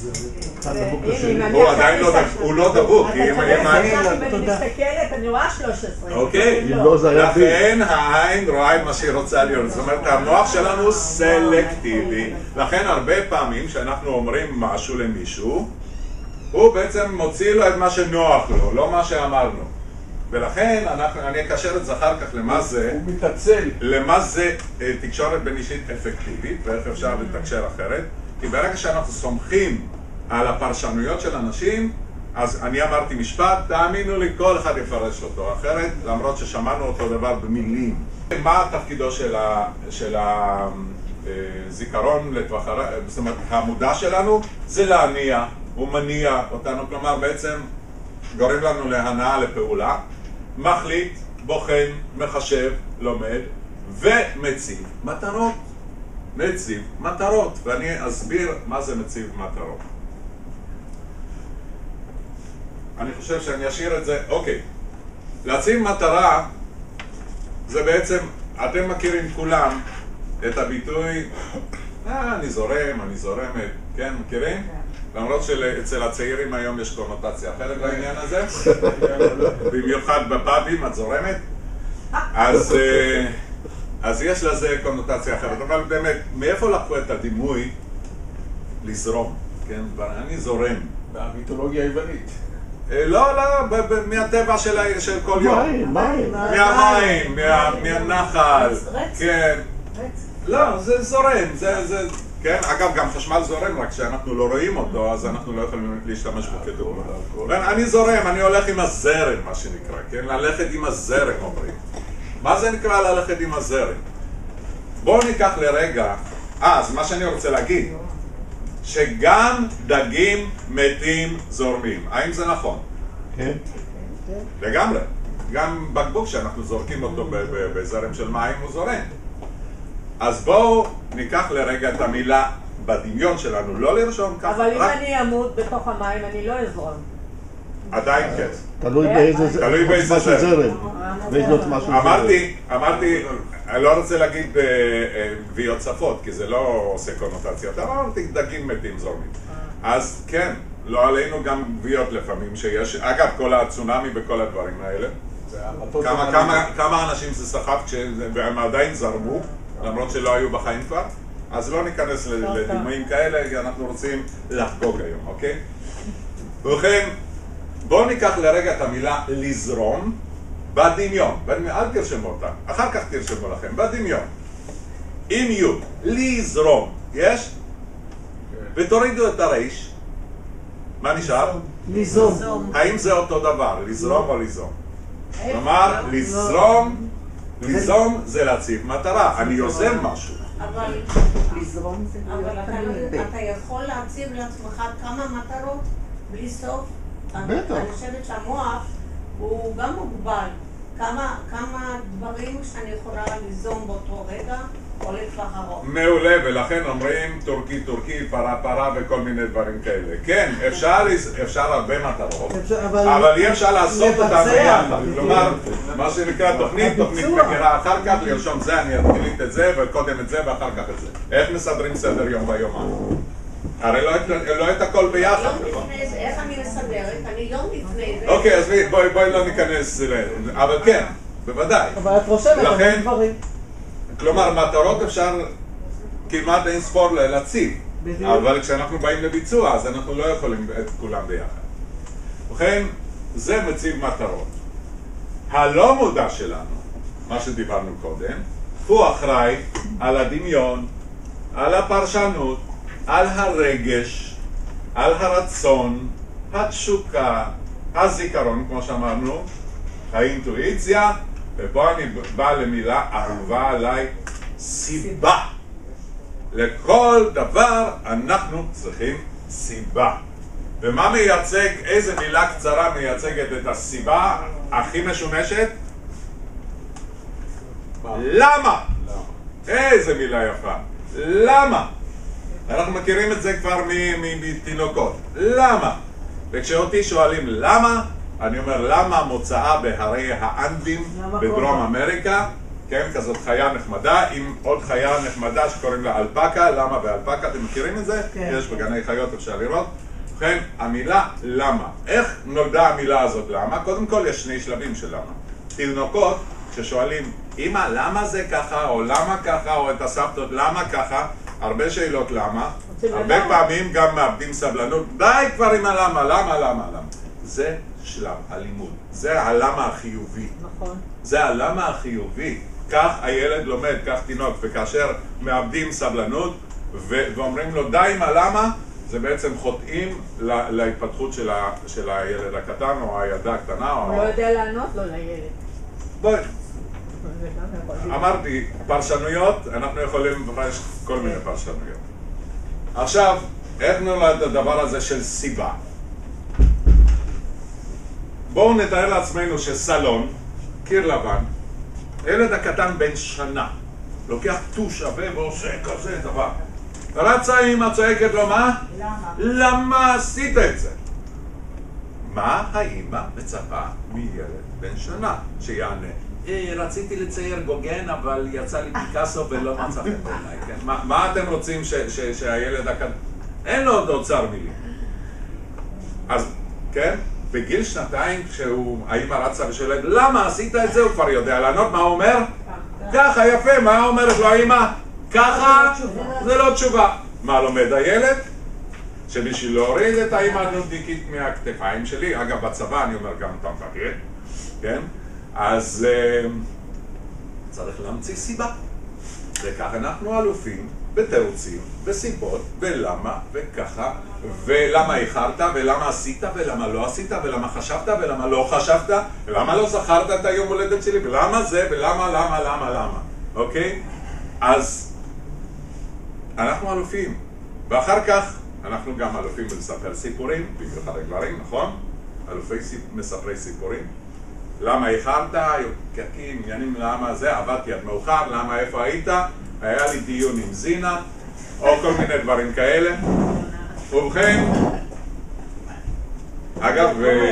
הוא עדיין לא דבוק, הוא לא דבוק, כי אם אם אני... אני מסתכלת, אני רואה שלוש עשרה. אוקיי, אם לא, זה היה בי. לכן העין רואה את מה שהיא רוצה לראות. זאת אומרת, המוח שלנו סלקטיבי. לכן הרבה פעמים כשאנחנו אומרים משהו למישהו, הוא בעצם מוציא לו את מה שנוח לו, לא מה שאמרנו. ולכן אנחנו, אני אקשר את זה אחר כך למה זה, הוא מתעצל. למה זה אה, תקשורת בין אישית אפקטיבית, ואיך אפשר לתקשר אחרת. כי ברגע שאנחנו סומכים על הפרשנויות של אנשים, אז אני אמרתי משפט, תאמינו לי, כל אחד יפרש אותו אחרת, למרות ששמענו אותו דבר במילים. מה תפקידו של, ה, של הזיכרון לטווח הרחוק? זאת אומרת, המודע שלנו זה להניע, הוא מניע אותנו, כלומר בעצם גורם לנו להנאה לפעולה, מחליט, בוחן, מחשב, לומד ומציב מטרות. מציב מטרות, ואני אסביר מה זה מציב מטרות. אני חושב שאני אשאיר את זה, אוקיי. להציב מטרה זה בעצם, אתם מכירים כולם את הביטוי אה, אני זורם, אני זורמת, כן, מכירים? למרות שאצל הצעירים היום יש קונוטציה אחרת לעניין הזה, במיוחד בפאבים, את זורמת? אז, אז יש לזה קונוטציה אחרת, אבל באמת, מאיפה לקחו את הדימוי לזרום? כן, אני זורם. במיתולוגיה היוונית. לא, לא, מהטבע של כל יום. מים, מים. מהמים, מהנחל, כן. לא, זה זורם, זה... כן, אגב, גם חשמל זורם, רק שאנחנו לא רואים אותו, אז אנחנו לא יכולים להשתמש בו כדוגמה. אני זורם, אני הולך עם הזרם, מה שנקרא, כן? ללכת עם הזרם, אומרים. מה זה נקרא ללכת עם הזרם? בואו ניקח לרגע, אה, אז מה שאני רוצה להגיד, שגם דגים מתים זורמים. האם זה נכון? כן. לגמרי. גם בקבוק שאנחנו זורקים אותו בזרם של מים הוא זורם. אז בואו ניקח לרגע את המילה בדמיון שלנו, לא לרשום ככה. אבל אם אני אמות בתוך המים, אני לא אזרום. עדיין כן. תלוי באיזה תלוי באיזה משהו זרם. זרם. באיזה משהו זרם. אמרתי, אמרתי, אני לא רוצה להגיד גוויות שפות, כי זה לא עושה קונוטציות, אבל אמרתי דגים מתים זורמים. אז כן, לא עלינו גם גוויות לפעמים שיש, אגב, כל הצונאמי בכל הדברים האלה. כמה, כמה, כמה אנשים זה סחף והם עדיין זרמו, למרות שלא היו בחיים כבר, אז לא ניכנס לדימויים כאלה, כי אנחנו רוצים לחגוג היום, אוקיי? ובכן, בואו ניקח לרגע את המילה לזרום בדמיון, אל תרשמו אותה, אחר כך תרשמו לכם, בדמיון. עם י', לזרום, יש? ותורידו את הרייש, מה נשאר? ליזום. האם זה אותו דבר, לזרום או ליזום? כלומר, לזרום, ליזום זה להציב מטרה, אני יוזם משהו. אבל לזרום זה אבל להיות אתה תמיד לא- ב. אתה יכול להציב לעצמך כמה מטרות בלי סוף? בטח. אני חושבת שהמוח הוא גם מוגבל. כמה כמה דברים שאני יכולה ליזום באותו רגע או לטווח ארוך. מעולה, ולכן אומרים טורקי טורקי, פרה פרה וכל מיני דברים כאלה. כן, אפשר, אפשר הרבה מטרות, אפשר, אבל- אבל אי אפשר לעשות אותם לבצע. ביחד. כלומר, מה שנקרא תוכנית, תוכנית מגירה אחר כך, לרשום זה, אני אתחיל את זה, וקודם את זה, ואחר כך את זה. איך מסדרים סדר יום ביומן? הרי לא את- לא את הכל ביחד, יום נכון? לפני זה, איך אני מסדרת? אני יום לפני זה. אוקיי, אז בואי בואי לא ניכנס ל... אבל כן, בוודאי. אבל את רושמת לכן- הרבה דברים. כלומר, מטרות אפשר כמעט אין ספור להציב, בדיוק. אבל כשאנחנו באים לביצוע, אז אנחנו לא יכולים את כולם ביחד. ובכן, זה מציב מטרות. הלא מודע שלנו, מה שדיברנו קודם, הוא אחראי על הדמיון, על הפרשנות, על הרגש, על הרצון, התשוקה, הזיכרון, כמו שאמרנו, האינטואיציה, ופה אני בא למילה אהובה עליי, סיבה. לכל דבר אנחנו צריכים סיבה. ומה מייצג, איזה מילה קצרה מייצגת את הסיבה הכי משומשת? למה? איזה מילה יפה. למה? אנחנו מכירים את זה כבר מתינוקות. למה? וכשאותי שואלים למה, אני אומר, למה מוצאה בהרי האנדים בדרום אמריקה, כן, כזאת חיה נחמדה, עם עוד חיה נחמדה שקוראים לה אלפקה, למה באלפקה, אתם מכירים את זה? כן. יש בגני חיות, אפשר לראות. ובכן, המילה למה. איך נולדה המילה הזאת למה? קודם כל יש שני שלבים של למה. תינוקות ששואלים, אמא, למה זה ככה, או למה ככה, או את הסבתות, למה ככה? הרבה שאלות למה. הרבה פעמים גם מאבדים סבלנות. די כבר עם הלמה, למה, למה, למה. זה שלב הלימוד. זה הלמה החיובי. נכון. זה הלמה החיובי. כך הילד לומד, כך תינוק, וכאשר מאבדים סבלנות ו- ואומרים לו די עם הלמה, זה בעצם חוטאים לה- להתפתחות של, ה- של הילד הקטן או הילדה הקטנה. הוא או... לא יודע לענות לו לילד. בואי, זה גם יכול להיות. אמרתי, פרשנויות, אנחנו יכולים לפרש כל מיני פרשנויות. עכשיו, איך נולד הדבר הזה של סיבה? בואו נתאר לעצמנו שסלון, קיר לבן, ילד הקטן בן שנה, לוקח טוש עבה ועושה כזה דבר. רצה אמא צועקת לו, מה? למה? למה עשית את זה? מה האמא מצפה מילד בן שנה שיענה? אה, רציתי לצייר גוגן, אבל יצא לי פיקאסו ולא מצא חן בעיניי, כן? מה, מה אתם רוצים ש, ש, שהילד הקטן... אין לו עוד אוצר מילים. אז, כן? בגיל שנתיים, כשהוא, האמא רצה ושואלת, למה עשית את זה? הוא כבר יודע לענות, מה הוא אומר? ככה, יפה, מה אומרת לו האמא? ככה, זה לא תשובה. מה לומד הילד? שבשביל להוריד את האמא הנודניקית מהכתפיים שלי, אגב בצבא אני אומר גם אתה מפקד, כן? אז uh, צריך להמציא סיבה. וכך אנחנו אלופים בתירוצים, בסיבות, ולמה, וככה, ולמה איחרת, ולמה עשית, ולמה לא עשית, ולמה חשבת, ולמה לא חשבת, ולמה לא זכרת את היום הולדת שלי, ולמה זה, ולמה, למה, למה, למה, אוקיי? אז אנחנו אלופים, ואחר כך אנחנו גם אלופים לספר סיפורים, במיוחד הגברים, נכון? אלופי מספרי סיפורים. למה איחרת? פקקים, עניינים, למה זה, עבדתי עד מאוחר, למה איפה היית? היה לי דיון עם זינה, או כל מיני דברים כאלה. ובכן, אגב,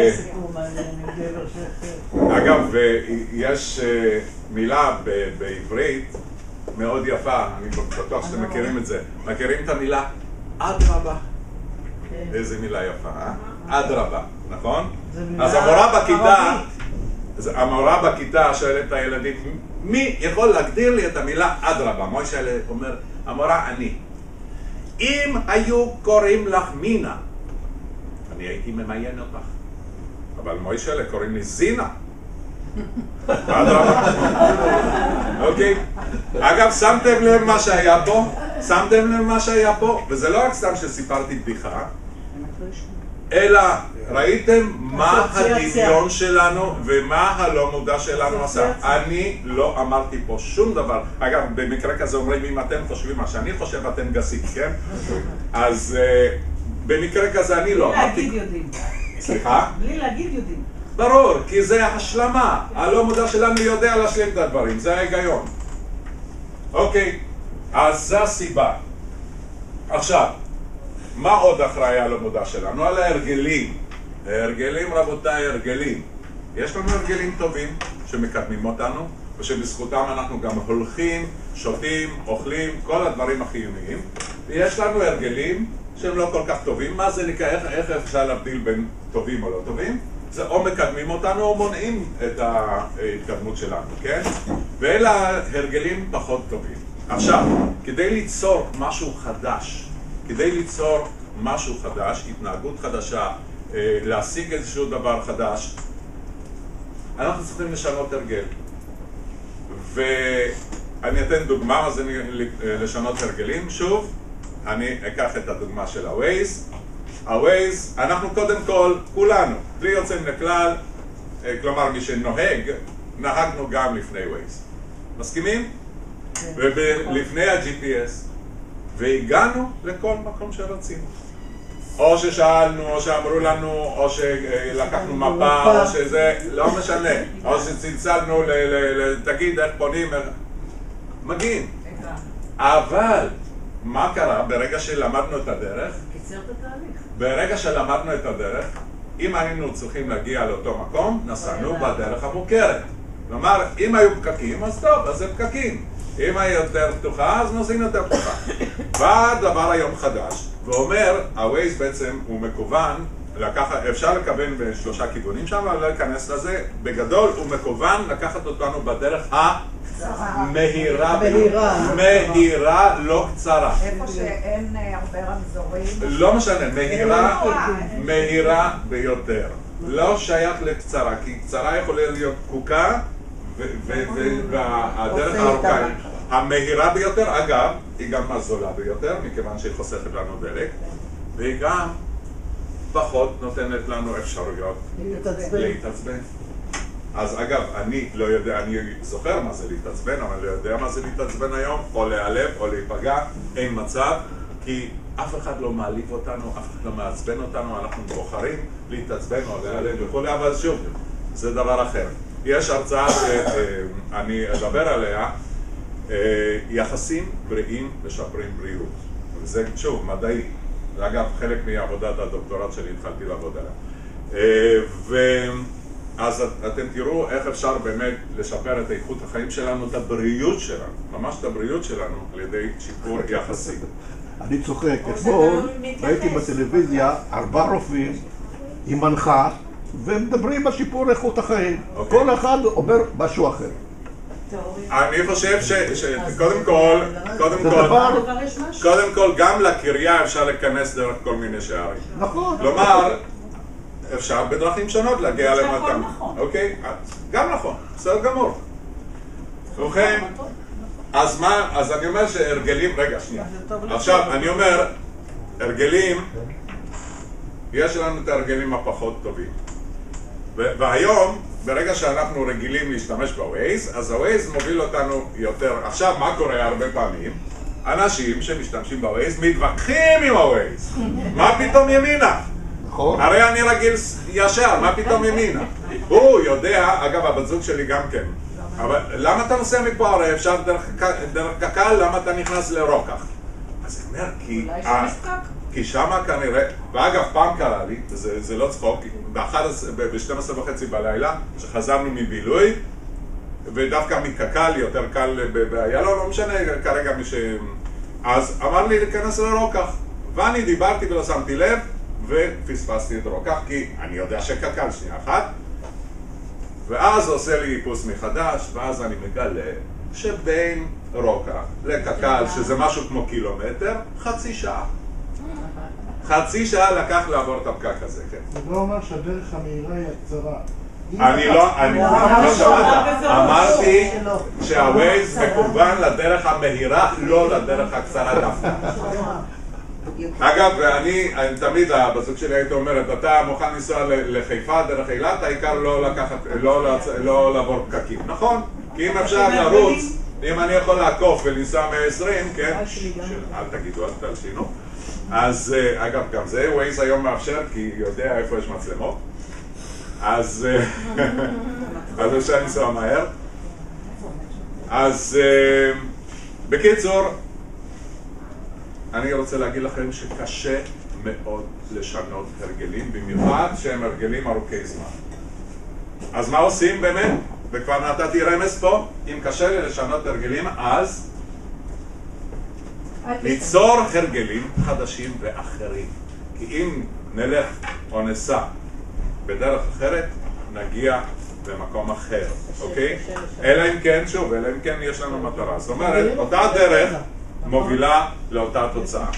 אגב, יש מילה בעברית מאוד יפה, אני בטוח שאתם מכירים את זה. מכירים את המילה אדרבה? איזה מילה יפה, אה? אדרבה, נכון? אז המורה בכיתה, המורה בכיתה שואלת את הילדים, מי יכול להגדיר לי את המילה אדרבה? מוישה אומר, המורה אני. אם היו קוראים לך מינה, אני הייתי ממיין אותך. אבל מוישה קוראים לי זינה. אדרבה. אוקיי? אגב, שמתם לב מה שהיה פה? שמתם לב מה שהיה פה? וזה לא רק סתם שסיפרתי בדיחה, אלא ראיתם מה הדמיון שלנו ומה הלא מודע שלנו עשה. אני לא אמרתי פה שום דבר. אגב, במקרה כזה אומרים, אם אתם חושבים מה שאני חושב, אתם גסים, כן? אז במקרה כזה אני לא אמרתי... בלי להגיד יודעים. סליחה? בלי להגיד יודעים. ברור, כי זה השלמה. הלא מודע שלנו יודע להשלים את הדברים, זה ההיגיון. אוקיי, אז זה הסיבה. עכשיו, מה עוד אחראי על המודע שלנו? על ההרגלים. הרגלים, רבותיי, הרגלים. יש לנו הרגלים טובים שמקדמים אותנו, ושבזכותם אנחנו גם הולכים, שותים, אוכלים, כל הדברים החיוניים. ויש לנו הרגלים שהם לא כל כך טובים. מה זה נקרא? איך, איך אפשר להבדיל בין טובים או לא טובים? זה או מקדמים אותנו או מונעים את ההתקדמות שלנו, כן? ואלה הרגלים פחות טובים. עכשיו, כדי ליצור משהו חדש, כדי ליצור משהו חדש, התנהגות חדשה, להשיג איזשהו דבר חדש, אנחנו צריכים לשנות הרגל. ואני אתן דוגמה מה זה לשנות הרגלים. שוב, אני אקח את הדוגמה של ה-Waze. ה-Waze, אנחנו קודם כל, כולנו, בלי יוצאים לכלל, כלומר מי שנוהג, נהגנו גם לפני Waze. מסכימים? ולפני ה-ג'י פי אס. והגענו לכל מקום שרצינו. או ששאלנו, או שאמרו לנו, או שלקחנו מפה, או שזה, לא משנה. או שצלצלנו, תגיד איך פונים, מגיעים. אבל, מה קרה ברגע שלמדנו את הדרך? קיצר את התהליך. ברגע שלמדנו את הדרך, אם היינו צריכים להגיע לאותו מקום, נסענו בדרך המוכרת. כלומר, אם היו פקקים, אז טוב, אז זה פקקים. אם היא יותר פתוחה, אז נוסעים יותר פתוחה. בא דבר היום חדש, ואומר, ה-Waze בעצם הוא מקוון, לקחת, אפשר לכוון בשלושה כיוונים שם, אבל לא להיכנס לזה. בגדול הוא מקוון לקחת אותנו בדרך המהירה. מהירה. מהירה, לא קצרה. איפה שאין הרבה רמזורים. לא משנה, מהירה, מהירה ביותר. לא שייך לקצרה, כי קצרה יכולה להיות פקוקה, והדרך הארוכה היא המהירה ביותר. אגב, היא גם הזולה ביותר, מכיוון שהיא חוסכת לנו דלק, והיא גם פחות נותנת לנו אפשרויות להתעצבן. אז אגב, אני לא יודע, אני זוכר מה זה להתעצבן, אבל לא יודע מה זה להתעצבן היום, או להיעלב או להיפגע, אין מצב, כי אף אחד לא מעליב אותנו, אף אחד לא מעצבן אותנו, אנחנו בוחרים להתעצבן או להיעלב וכו', אבל שוב, זה דבר אחר. יש הרצאה שאני אדבר עליה, יחסים בריאים משפרים בריאות. וזה שוב, מדעי. אגב, חלק מעבודת הדוקטורט שלי התחלתי לעבוד עליה. ואז אתם תראו איך אפשר באמת לשפר את איכות החיים שלנו, את הבריאות שלנו, ממש את הבריאות שלנו, על ידי שיפור יחסי. אני צוחק, אתמול ראיתי בטלוויזיה ארבעה רופאים עם מנחה ומדברים על שיפור איכות החיים. כל אחד אומר משהו אחר. אני חושב שקודם כל, קודם כל, קודם כל גם לקריה אפשר להיכנס דרך כל מיני שערים. נכון. כלומר, אפשר בדרכים שונות להגיע למטה. אוקיי? גם נכון, בסדר גמור. ובכן, אז מה, אז אני אומר שהרגלים, רגע, שנייה. עכשיו, אני אומר, הרגלים, יש לנו את ההרגלים הפחות טובים. והיום, ברגע שאנחנו רגילים להשתמש בווייז, אז הווייז מוביל אותנו יותר. עכשיו, מה קורה הרבה פעמים? אנשים שמשתמשים בווייז מתווכחים עם הווייז. מה פתאום ימינה? נכון. הרי אני רגיל ישר, מה פתאום ימינה? הוא יודע, אגב, הבת זוג שלי גם כן. אבל למה אתה נוסע מפה? הרי אפשר דרך קק"ל, למה אתה נכנס לרוקח? אז אני אומר, כי... כי שמה כנראה, ואגב פעם קרה לי, זה, זה לא צחוק, ב-שתים עשרה וחצי בלילה, שחזרנו מבילוי, ודווקא מקק"ל, יותר קל באיילון, לא משנה כרגע מי ש... אז אמר לי להיכנס לרוקח, ואני דיברתי ולא שמתי לב, ופספסתי את רוקח, כי אני יודע שקק"ל שנייה אחת, ואז עושה לי איפוס מחדש, ואז אני מגלה שבין רוקח לקק"ל, שזה משהו כמו קילומטר, חצי שעה. חצי שעה לקח לעבור את הפקק הזה, כן. זה לא אומר שהדרך המהירה היא הקצרה. אני לא, אני לא שמעת. אמרתי שהווייז מכוון לדרך המהירה, לא לדרך הקצרה דווקא. אגב, ואני תמיד, בזוג שלי הייתי אומרת, אתה מוכן לנסוע לחיפה דרך אילת, העיקר לא לקחת, לא לעבור פקקים. נכון? כי אם אפשר לרוץ, אם אני יכול לעקוף ולנסוע מאה ועשרים, כן? אל תגידו, אל תלשינו. אז, אגב, גם זה ווייז היום מאפשר, כי יודע איפה יש מצלמות. אז, אז אפשר לנסוע מהר. אז, בקיצור, אני רוצה להגיד לכם שקשה מאוד לשנות הרגלים, במיוחד שהם הרגלים ארוכי זמן. אז מה עושים באמת? וכבר נתתי רמז פה, אם קשה לי לשנות הרגלים, אז ליצור הרגלים חדשים ואחרים. כי אם נלך או נסע בדרך אחרת, נגיע במקום אחר, אוקיי? אלא אם כן, שוב, אלא אם כן יש לנו מטרה. זאת אומרת, אותה דרך מובילה לאותה תוצאה.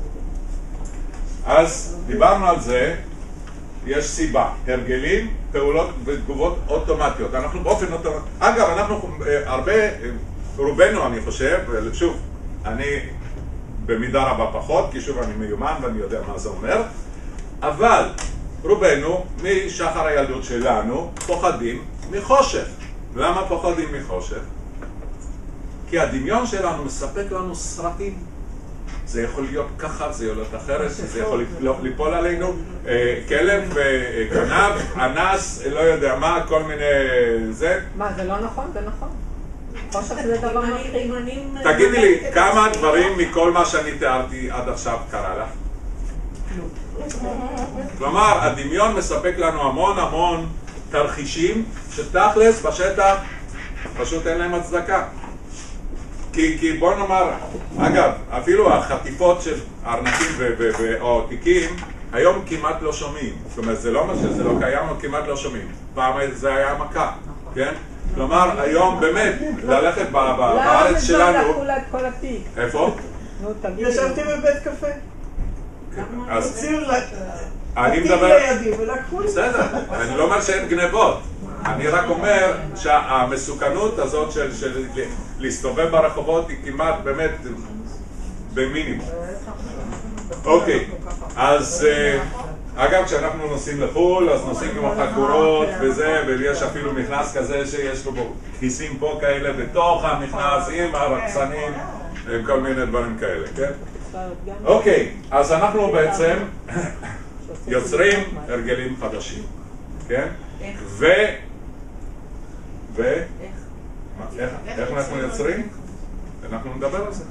אז דיברנו על זה, יש סיבה, הרגלים, פעולות ותגובות אוטומטיות. אנחנו באופן אוטומטי, אגב, אנחנו הרבה, רובנו אני חושב, שוב, אני במידה רבה פחות, כי שוב אני מיומן ואני יודע מה זה אומר, אבל רובנו משחר הילדות שלנו פוחדים מחושך. למה פוחדים מחושך? כי הדמיון שלנו מספק לנו סרטים. זה יכול להיות ככה, זה יכול להיות אחרת, זה יכול ליפול עלינו, כלב, גנב, אנס, לא יודע מה, כל מיני זה. מה, זה לא נכון? זה נכון. חושך זה דבר מפחיד. תגידי לי, כמה דברים מכל מה שאני תיארתי עד עכשיו קרה לך? כלומר, הדמיון מספק לנו המון המון תרחישים שתכלס בשטח פשוט אין להם הצדקה. כי, כי בוא נאמר, אגב, אפילו החטיפות של ארנקים או תיקים היום כמעט לא שומעים. זאת אומרת, זה לא אומר שזה לא קיים, אבל כמעט לא שומעים. פעם זה היה מכה, כן? כלומר, היום באמת, ללכת בארץ שלנו... למה לקחו לה את כל התיק? איפה? ישבתי בבית קפה. אז הוציאו לה... אני התיק מדבר... לידי ולקחו לי. בסדר, אני לא אומר שאין גנבות. אני רק אומר שהמסוכנות הזאת של, של להסתובב ברחובות היא כמעט באמת במינימום. אוקיי, אז אגב, כשאנחנו נוסעים לחו"ל, אז נוסעים עם החגורות וזה, ויש אפילו מכנס כזה שיש לו כיסים פה כאלה בתוך המכנס עם הרחצנים וכל מיני דברים כאלה, כן? אוקיי, אז אנחנו בעצם יוצרים הרגלים חדשים, כן? ו... ו... איך אנחנו יוצרים? אנחנו נדבר על זה.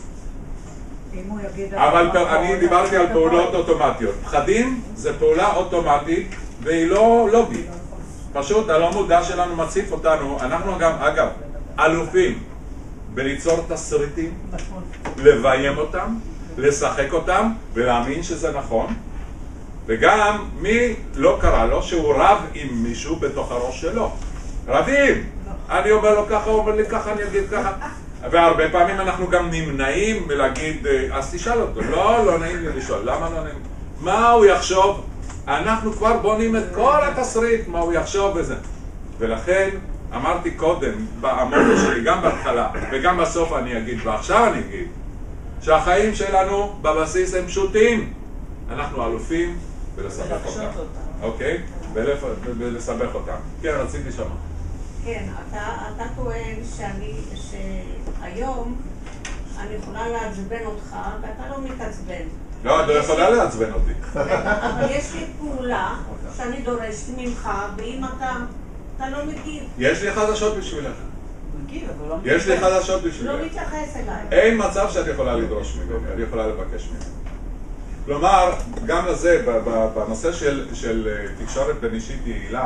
אבל אני דיברתי על פעולות אוטומטיות. פחדים זה פעולה אוטומטית והיא לא לוגית. פשוט הלא מודע שלנו מציף אותנו. אנחנו גם, אגב, אלופים בליצור תסריטים, לביים אותם, לשחק אותם ולהאמין שזה נכון. וגם מי לא קרא לו שהוא רב עם מישהו בתוך הראש שלו. רבים! אני אומר לו ככה, הוא אומר לי ככה, אני אגיד ככה. והרבה פעמים אנחנו גם נמנעים מלהגיד, אז תשאל אותו. לא, לא נעים לי לשאול. למה לא נעים? מה הוא יחשוב? אנחנו כבר בונים את כל התסריט, מה הוא יחשוב וזה. ולכן אמרתי קודם, במוטו שלי, גם בהתחלה וגם בסוף אני אגיד, ועכשיו אני אגיד, שהחיים שלנו בבסיס הם פשוטים. אנחנו אלופים ולסבך אותם. אוקיי? ולסבך אותם. כן, רציתי לשמוע. כן, אתה, אתה טוען שאני, שהיום אני יכולה לעצבן אותך ואתה לא מתעצבן. לא, את לא יכולה לעצבן אותי. אבל יש לי פעולה שאני דורשת ממך, ואם אתה, אתה לא מגיב. יש לי חדשות בשבילך. מגיב, אבל לא... יש לי חדשות בשבילך. לא מתייחס אליי. אין מצב שאת יכולה לדרוש ממני, אני יכולה לבקש ממני. כלומר, גם לזה, בנושא של, של תקשורת בין אישית יעילה,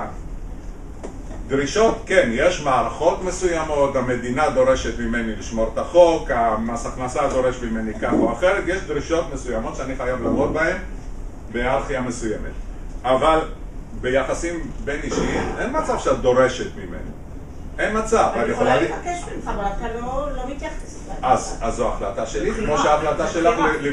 דרישות, כן, יש מערכות מסוימות, המדינה דורשת ממני לשמור את החוק, המס הכנסה דורש ממני כך או אחרת, יש דרישות מסוימות שאני חייב לעמוד בהן בהיררכיה מסוימת. אבל ביחסים בין אישיים, אין מצב שאת דורשת ממני. אין מצב. אני יכולה לבקש ממך, אבל אתה לא מתייחס. אז זו החלטה שלי, כמו שההחלטה שלך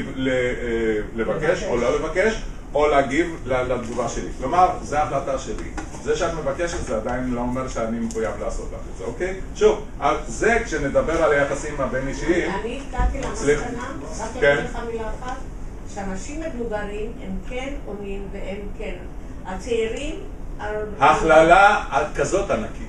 לבקש או לא לבקש, או להגיב לתגובה שלי. כלומר, זו ההחלטה שלי. זה שאת מבקשת זה עדיין לא אומר שאני מחויב לעשות לך את זה, אוקיי? שוב, זה כשנדבר על היחסים הבין אישיים... אני התקעתי למסקנה, רק להגיד לך מילה אחת, שאנשים מבוגרים הם כן עונים והם כן. הצעירים... הכללה כזאת ענקית.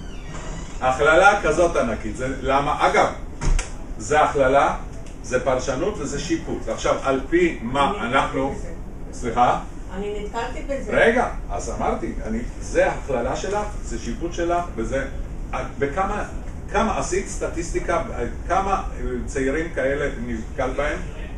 הכללה כזאת ענקית. למה? אגב, זה הכללה, זה פרשנות וזה שיפוט. עכשיו, על פי מה אנחנו... סליחה? אני נתקלתי בזה. רגע, אז אמרתי, אני, זה הכללה שלך, זה שיפוט שלך, וזה... בכמה, כמה עשית סטטיסטיקה, כמה צעירים כאלה נתקל בהם?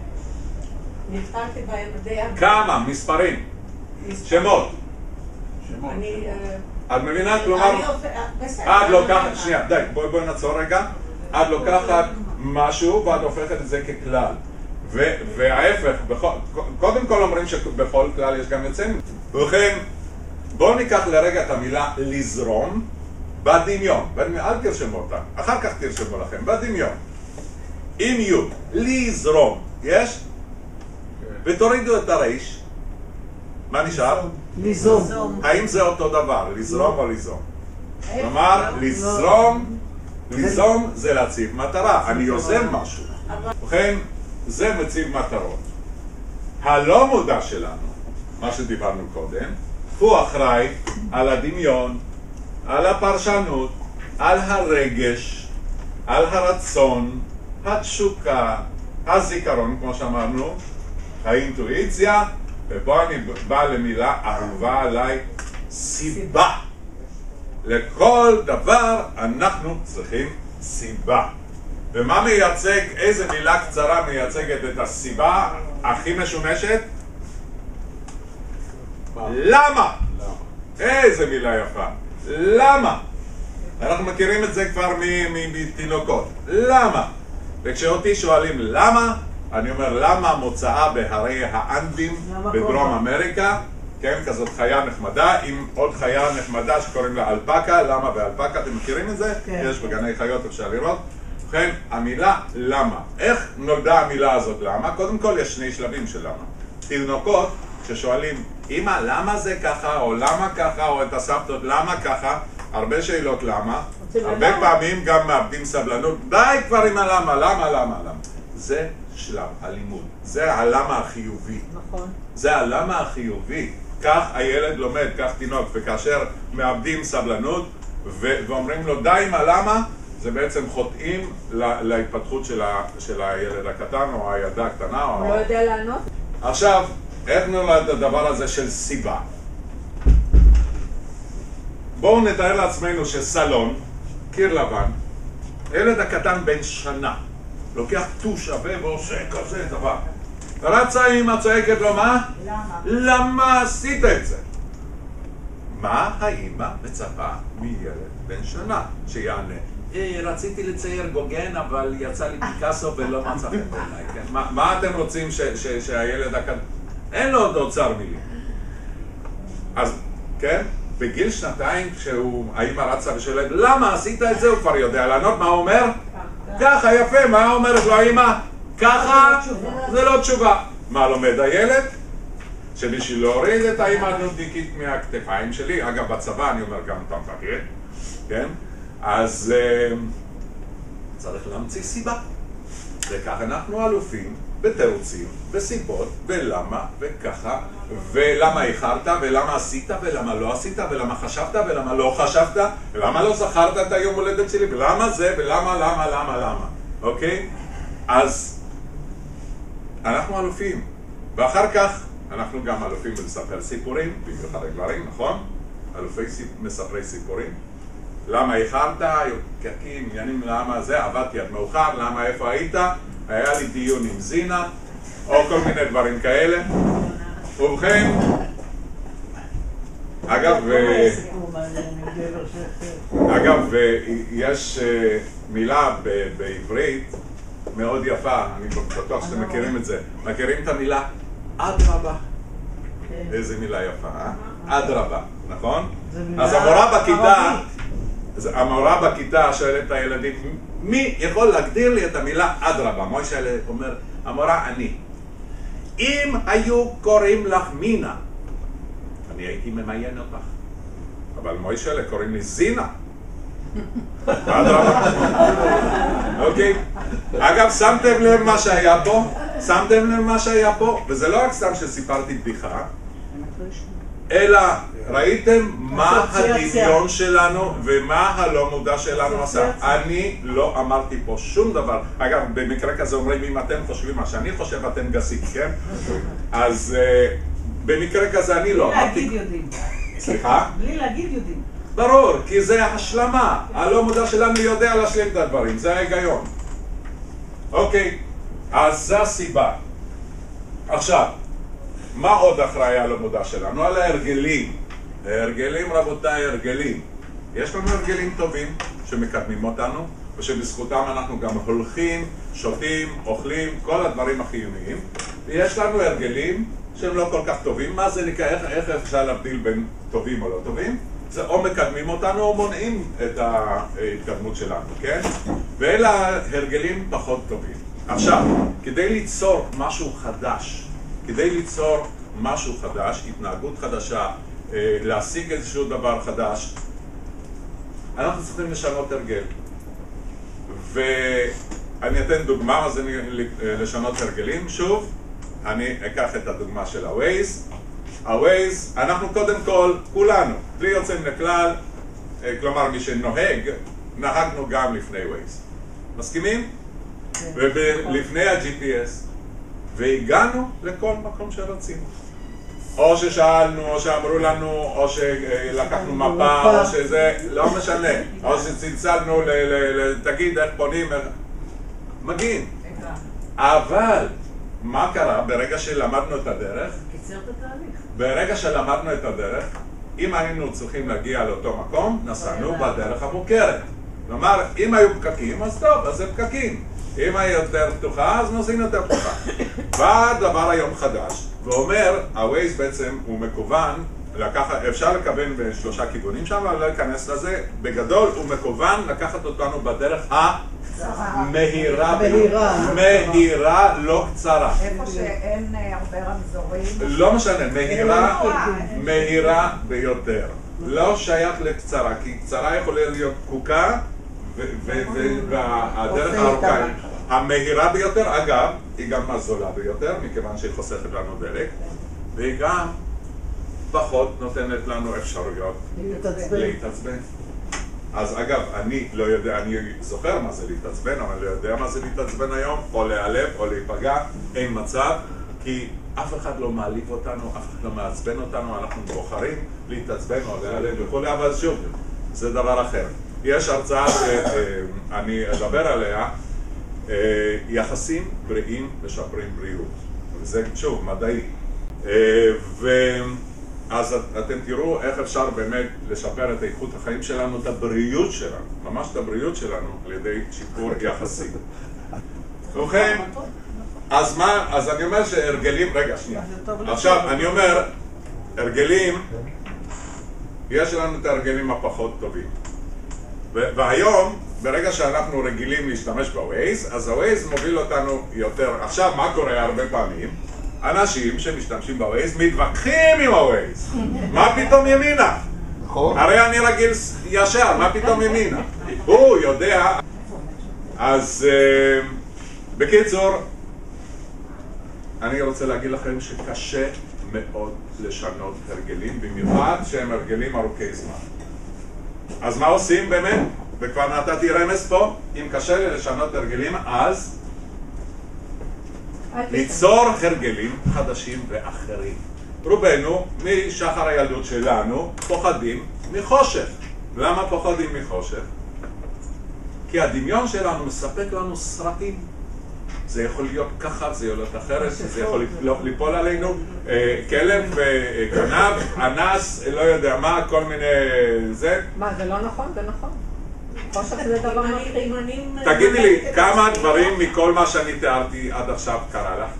נתקלתי בהם די... כמה? מספרים? שמות? שמות. אני... את מבינה? כלומר... את לוקחת... שנייה, די, בואי נעצור רגע. את לוקחת משהו ואת הופכת את זה ככלל. וההפך, קודם כל אומרים שבכל כלל יש גם יוצאים. ובכן, בואו ניקח לרגע את המילה לזרום בדמיון. אל תרשמו אותה, אחר כך תרשמו לכם, בדמיון. עם י', לזרום, יש? ותורידו את הרייש. מה נשאר? ליזום. האם זה אותו דבר, לזרום או ליזום? כלומר, לזרום, ליזום זה להציב מטרה, אני יוזם משהו. ובכן, זה מציב מטרות. הלא מודע שלנו, מה שדיברנו קודם, הוא אחראי על הדמיון, על הפרשנות, על הרגש, על הרצון, התשוקה, הזיכרון, כמו שאמרנו, האינטואיציה, ופה אני בא למילה אהובה עליי, סיבה. לכל דבר אנחנו צריכים סיבה. ומה מייצג, איזה מילה קצרה מייצגת את הסיבה הכי משומשת? למה? איזה מילה יפה. למה? אנחנו מכירים את זה כבר מתינוקות. למה? וכשאותי שואלים למה, אני אומר למה מוצאה בהרי האנדים בדרום אמריקה, כן, כזאת חיה נחמדה, עם עוד חיה נחמדה שקוראים לה אלפקה. למה באלפקה? אתם מכירים את זה? יש בגני חיות, אפשר לראות. ובכן, המילה למה. איך נולדה המילה הזאת למה? קודם כל יש שני שלבים של למה. תינוקות ששואלים אמא למה זה ככה, או למה ככה, או את הסבתות למה ככה, הרבה שאלות למה, הרבה פעמים גם מאבדים סבלנות, די כבר עם הלמה, למה, למה, למה. זה שלב הלימוד, זה הלמה החיובי. נכון. זה הלמה החיובי. כך הילד לומד, כך תינוק, וכאשר מאבדים סבלנות ואומרים לו די עם הלמה, זה בעצם חוטאים להתפתחות של, ה של הילד הקטן או הילדה הקטנה. הוא לא יודע לענות? עכשיו, איך נולד הדבר הזה של סיבה? בואו נתאר לעצמנו שסלון, קיר לבן, ילד הקטן בן שנה, לוקח טוש עבה ועושה כזה דבר. רצה אמא צועקת לו מה? למה? למה עשית את זה? מה האמא מצפה מילד בן שנה שיענה? אה, רציתי לצייר גוגן אבל יצא לי פיקאסו ולא מצא חן בעיניי, כן? מה, מה אתם רוצים ש, ש, שהילד הקטן... אין לו עוד אוצר מילים. אז, כן? בגיל שנתיים כשהוא, האמא רצה ושואלת למה עשית את זה? הוא כבר יודע לענות. מה הוא אומר? ככה, יפה. מה אומרת לו האמא? ככה, זה לא תשובה. מה לומד הילד? שבשביל להוריד את האמא הנודניקית מהכתפיים שלי, אגב בצבא אני אומר גם אתה מפקד, כן? אז uh, צריך להמציא סיבה. וכך אנחנו אלופים בתירוצים, בסיבות, ולמה, וככה, ולמה איחרת, ולמה עשית, ולמה לא עשית, ולמה חשבת, ולמה לא חשבת, ולמה לא זכרת את היום הולדת שלי, ולמה זה, ולמה, למה, למה, למה, אוקיי? אז אנחנו אלופים, ואחר כך אנחנו גם אלופים לספר סיפורים, במיוחד הגברים, נכון? אלופי מספרי סיפורים. למה איחרת? קקים, עניינים למה זה, עבדתי עד מאוחר, למה איפה היית? היה לי דיון עם זינה, או כל מיני דברים כאלה. ובכן, אגב, אגב, יש מילה בעברית מאוד יפה, אני בטוח שאתם מכירים את זה. מכירים את המילה אדרבה? איזה מילה יפה, אה? אדרבה, נכון? אז המורה בכיתה, המורה בכיתה שואלת את הילדים, מי יכול להגדיר לי את המילה אדרבה? מוישה אומר, המורה אני. אם היו קוראים לך מינה, אני הייתי ממיין אותך. אבל מוישה קוראים לי זינה. אדרבה. אוקיי? אגב, שמתם לב מה שהיה פה? שמתם לב מה שהיה פה? וזה לא רק סתם שסיפרתי בדיחה, אלא ראיתם מה הדמיון שלנו ומה הלא מודע שלנו עשה. אני לא אמרתי פה שום דבר. אגב, במקרה כזה אומרים, אם אתם חושבים מה שאני חושב, אתם גסים, כן? אז במקרה כזה אני לא אמרתי... בלי להגיד יודעים. סליחה? בלי להגיד יודעים. ברור, כי זה השלמה. הלא מודע שלנו יודע להשלים את הדברים, זה ההיגיון. אוקיי, אז זה הסיבה. עכשיו, מה עוד אחראי על המודע שלנו? על ההרגלים. הרגלים, רבותיי, הרגלים. יש לנו הרגלים טובים שמקדמים אותנו, ושבזכותם אנחנו גם הולכים, שותים, אוכלים, כל הדברים החיוניים. ויש לנו הרגלים שהם לא כל כך טובים. מה זה נקרא? איך, איך אפשר להבדיל בין טובים או לא טובים? זה או מקדמים אותנו או מונעים את ההתקדמות שלנו, כן? ואלה הרגלים פחות טובים. עכשיו, כדי ליצור משהו חדש, כדי ליצור משהו חדש, התנהגות חדשה, להשיג איזשהו דבר חדש, אנחנו צריכים לשנות הרגל. ואני אתן דוגמה מה זה לשנות הרגלים. שוב, אני אקח את הדוגמה של ה-Waze. ה-Waze, אנחנו קודם כל, כולנו, בלי יוצאים לכלל, כלומר מי שנוהג, נהגנו גם לפני Waze. מסכימים? ולפני ה-ג'י פי אס. והגענו לכל מקום שרצינו. או ששאלנו, או שאמרו לנו, או שלקחנו מפה, או שזה, לא משנה. או שצלצלנו, תגיד איך פונים, מגיעים. אבל, מה קרה ברגע שלמדנו את הדרך? קיצר את התהליך. ברגע שלמדנו את הדרך, אם היינו צריכים להגיע לאותו מקום, נסענו בדרך המוכרת. כלומר, אם היו פקקים, אז טוב, אז זה פקקים. אם היא יותר פתוחה, אז נוסעים יותר פתוחה. בא דבר היום חדש, ואומר, ה-Waze בעצם הוא מקוון, לקחת, אפשר לכוון בשלושה כיוונים שם, אבל לא אכנס לזה. בגדול הוא מקוון לקחת אותנו בדרך המהירה, מהירה, לא קצרה. איפה שאין הרבה רמזורים. לא משנה, מהירה, מהירה ביותר. לא שייך לקצרה, כי קצרה יכולה להיות פקוקה, והדרך הארוכה היא המהירה ביותר. אגב, היא גם הזולה ביותר, מכיוון שהיא חוסכת לנו דלק, והיא גם פחות נותנת לנו אפשרויות להתעצבן. אז אגב, אני לא יודע, אני זוכר מה זה להתעצבן, אבל לא יודע מה זה להתעצבן היום, או להיעלב או להיפגע, אין מצב, כי אף אחד לא מעליב אותנו, אף אחד לא מעצבן אותנו, אנחנו בוחרים להתעצבן או להיעלב וכו', אבל שוב, זה דבר אחר. יש הרצאה שאני אדבר עליה, יחסים בריאים משפרים בריאות. וזה שוב, מדעי. ואז אתם תראו איך אפשר באמת לשפר את איכות החיים שלנו, את הבריאות שלנו, ממש את הבריאות שלנו, על ידי שיפור יחסים. ובכן, אז מה, אז אני אומר שהרגלים, רגע, שנייה. עכשיו, אני אומר, הרגלים, יש לנו את ההרגלים הפחות טובים. והיום, ברגע שאנחנו רגילים להשתמש בווייז, אז הווייז מוביל אותנו יותר. עכשיו, מה קורה הרבה פעמים? אנשים שמשתמשים בווייז מתווכחים עם הווייז. מה פתאום ימינה? נכון. הרי אני רגיל ישר, מה פתאום ימינה? הוא יודע. אז בקיצור, אני רוצה להגיד לכם שקשה מאוד לשנות הרגלים, במיוחד שהם הרגלים ארוכי זמן. אז מה עושים באמת? וכבר נתתי רמז פה, אם קשה לי לשנות הרגלים, אז ליצור הרגלים חדשים ואחרים. רובנו, משחר הילדות שלנו, פוחדים מחושך. למה פוחדים מחושך? כי הדמיון שלנו מספק לנו סרטים. זה יכול להיות ככה, זה יכול להיות אחרת, זה יכול ליפול עלינו, כלב, גנב, אנס, לא יודע מה, כל מיני זה. מה, זה לא נכון? זה נכון. חושך זה דבר מפחיד. תגידי לי, כמה דברים מכל מה שאני תיארתי עד עכשיו קרה לך?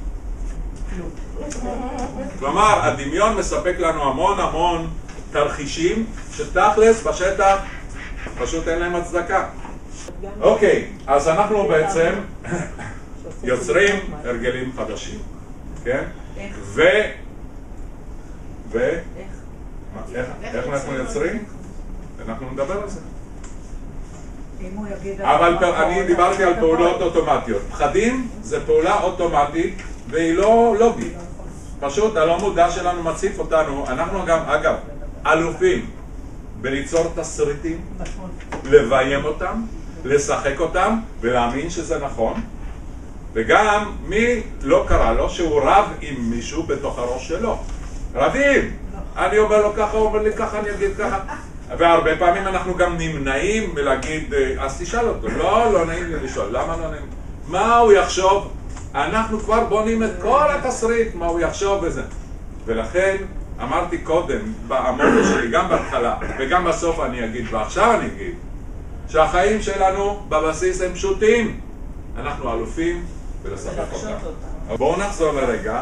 כלומר, הדמיון מספק לנו המון המון תרחישים שתכלס בשטח פשוט אין להם הצדקה. אוקיי, אז אנחנו בעצם יוצרים הרגלים חדשים, כן? ו... ו... איך אנחנו יוצרים? אנחנו נדבר על זה. אבל אני דיברתי על פעולות אוטומטיות. פחדים זה פעולה אוטומטית והיא לא לוגית. פשוט הלא מודע שלנו מציף אותנו. אנחנו גם, אגב, אלופים בליצור תסריטים, לביים אותם, לשחק אותם ולהאמין שזה נכון. וגם מי לא קרא לו שהוא רב עם מישהו בתוך הראש שלו. רבים. אני אומר לו ככה, הוא אומר לי ככה, אני אגיד ככה. והרבה פעמים אנחנו גם נמנעים מלהגיד, אז תשאל אותו. לא, לא נעים לי לשאול. למה לא נעים? מה הוא יחשוב? אנחנו כבר בונים את כל התסריט, מה הוא יחשוב וזה. ולכן אמרתי קודם, באמור שלי, גם בהתחלה וגם בסוף אני אגיד, ועכשיו אני אגיד, שהחיים שלנו בבסיס הם פשוטים. אנחנו אלופים ולשחק אותם. בואו נחזור לרגע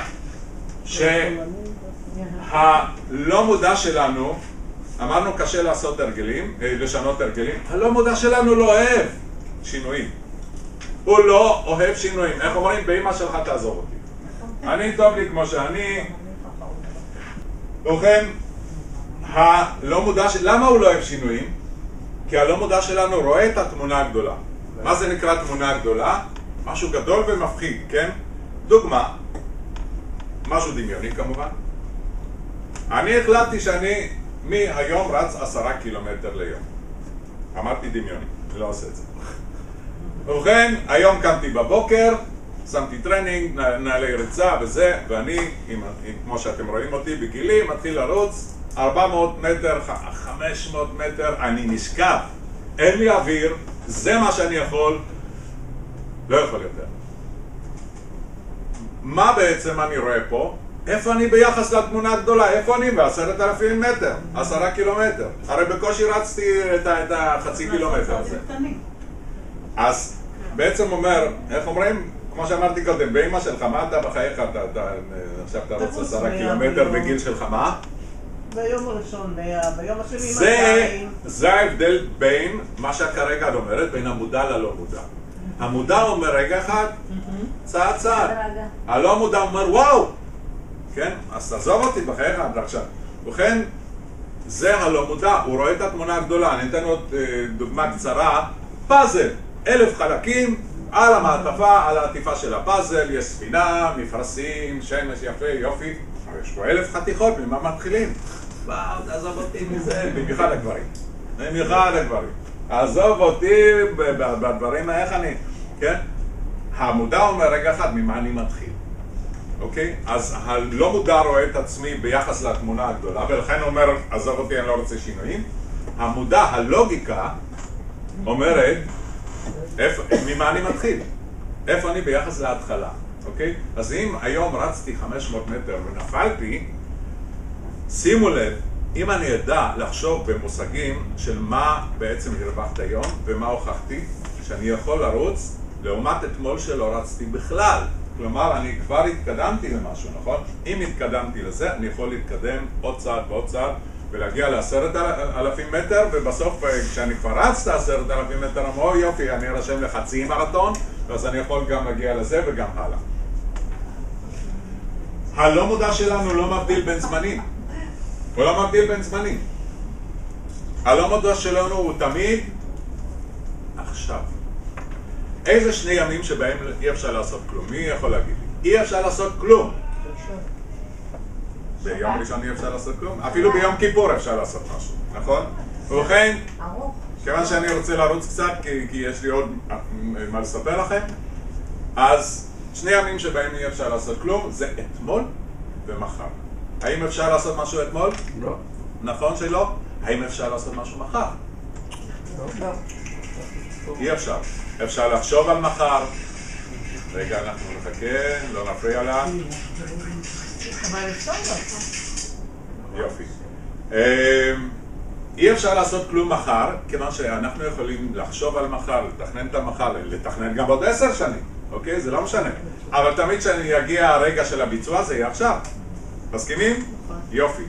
שהלא מודע שלנו, אמרנו קשה לעשות הרגלים, לשנות הרגלים, הלא מודע שלנו לא אוהב שינויים. הוא לא אוהב שינויים. איך אומרים? באמא שלך תעזור אותי. אני טוב לי כמו שאני. ובכן, הלא מודע של... למה הוא לא אוהב שינויים? כי הלא מודע שלנו רואה את התמונה הגדולה. מה זה נקרא תמונה גדולה? משהו גדול ומפחיד, כן? דוגמה, משהו דמיוני כמובן. אני החלטתי שאני מהיום רץ עשרה קילומטר ליום. אמרתי דמיוני, לא עושה את זה. ובכן, היום קמתי בבוקר, שמתי טרנינג, נעלי ריצה וזה, ואני, כמו שאתם רואים אותי בגילי, מתחיל לרוץ ארבע מאות מטר, חמש מאות מטר, אני נשכב, אין לי אוויר, זה מה שאני יכול, לא יכול יותר. מה בעצם אני רואה פה? איפה אני ביחס לתמונה הגדולה? איפה אני? בעשרת אלפים מטר, עשרה קילומטר. הרי בקושי רצתי את, ה, את החצי קילומטר הזה. אז בעצם אומר, איך אומרים? כמו שאמרתי קודם, באמא שלך, מה אתה בחייך? אתה, אתה, עכשיו אתה רוצה עשרה קילומטר בגיל שלך, מה? ביום הראשון, ביום השני זה, זה ההבדל בין מה שכרגע את אומרת, בין המודע ללא מודע. המודע אומר רגע אחד, צעד צעד. הלא מודע אומר וואו! כן? אז תעזוב אותי בחייך עד עכשיו. ובכן, זה הלא מודע, הוא רואה את התמונה הגדולה. אני אתן עוד דוגמה קצרה. פאזל, אלף חלקים, על המעטפה, על העטיפה של הפאזל, יש ספינה, מפרשים, שמש יפה, יופי. יש פה אלף חתיכות, ממה מתחילים? וואו, תעזוב אותי מזה, במיוחד הגברים. במיוחד הגברים. עזוב אותי בדברים, איך אני, כן? המודע אומר רגע אחד, ממה אני מתחיל. אוקיי? אז הלא מודע רואה את עצמי ביחס לתמונה הגדולה, ולכן הוא אומר, עזוב אותי, אני לא רוצה שינויים. המודע, הלוגיקה, אומרת, איפה, ממה אני מתחיל? איפה אני ביחס להתחלה? אוקיי? אז אם היום רצתי חמש מאות מטר ונפלתי, שימו לב, אם אני אדע לחשוב במושגים של מה בעצם הרווחת היום ומה הוכחתי, שאני יכול לרוץ לעומת אתמול שלא רצתי בכלל. כלומר, אני כבר התקדמתי למשהו, נכון? אם התקדמתי לזה, אני יכול להתקדם עוד צעד ועוד צעד ולהגיע לעשרת אלפים מטר, ובסוף כשאני כבר רצת עשרת אלפים מטר, אמרו יופי, אני ארשם לחצי מרתון, ואז אני יכול גם להגיע לזה וגם הלאה. הלא מודע שלנו לא מבדיל בין זמנים. הוא לא מבדיל בין זמנים. הלא מודע שלנו הוא תמיד עכשיו. איזה שני ימים שבהם אי אפשר לעשות כלום? מי יכול להגיד לי? אי אפשר לעשות כלום. ביום ראשון אי אפשר לעשות כלום? אפילו ביום כיפור אפשר לעשות משהו, נכון? ובכן, כיוון שאני רוצה לרוץ קצת, כי, כי יש לי עוד מה לספר לכם, אז שני ימים שבהם אי אפשר לעשות כלום זה אתמול ומחר. האם אפשר לעשות משהו אתמול? לא. נכון שלא? האם אפשר לעשות משהו מחר? לא. אי אפשר. אפשר לחשוב על מחר. רגע, אנחנו נחכה, לא נפריע לה. אבל אפשר לעשות. יופי. אי אפשר לעשות כלום מחר, כיוון שאנחנו יכולים לחשוב על מחר, לתכנן את המחר, לתכנן גם עוד עשר שנים, אוקיי? זה לא משנה. אבל תמיד כשאני אגיע הרגע של הביצוע, זה יהיה עכשיו. מסכימים? יופי.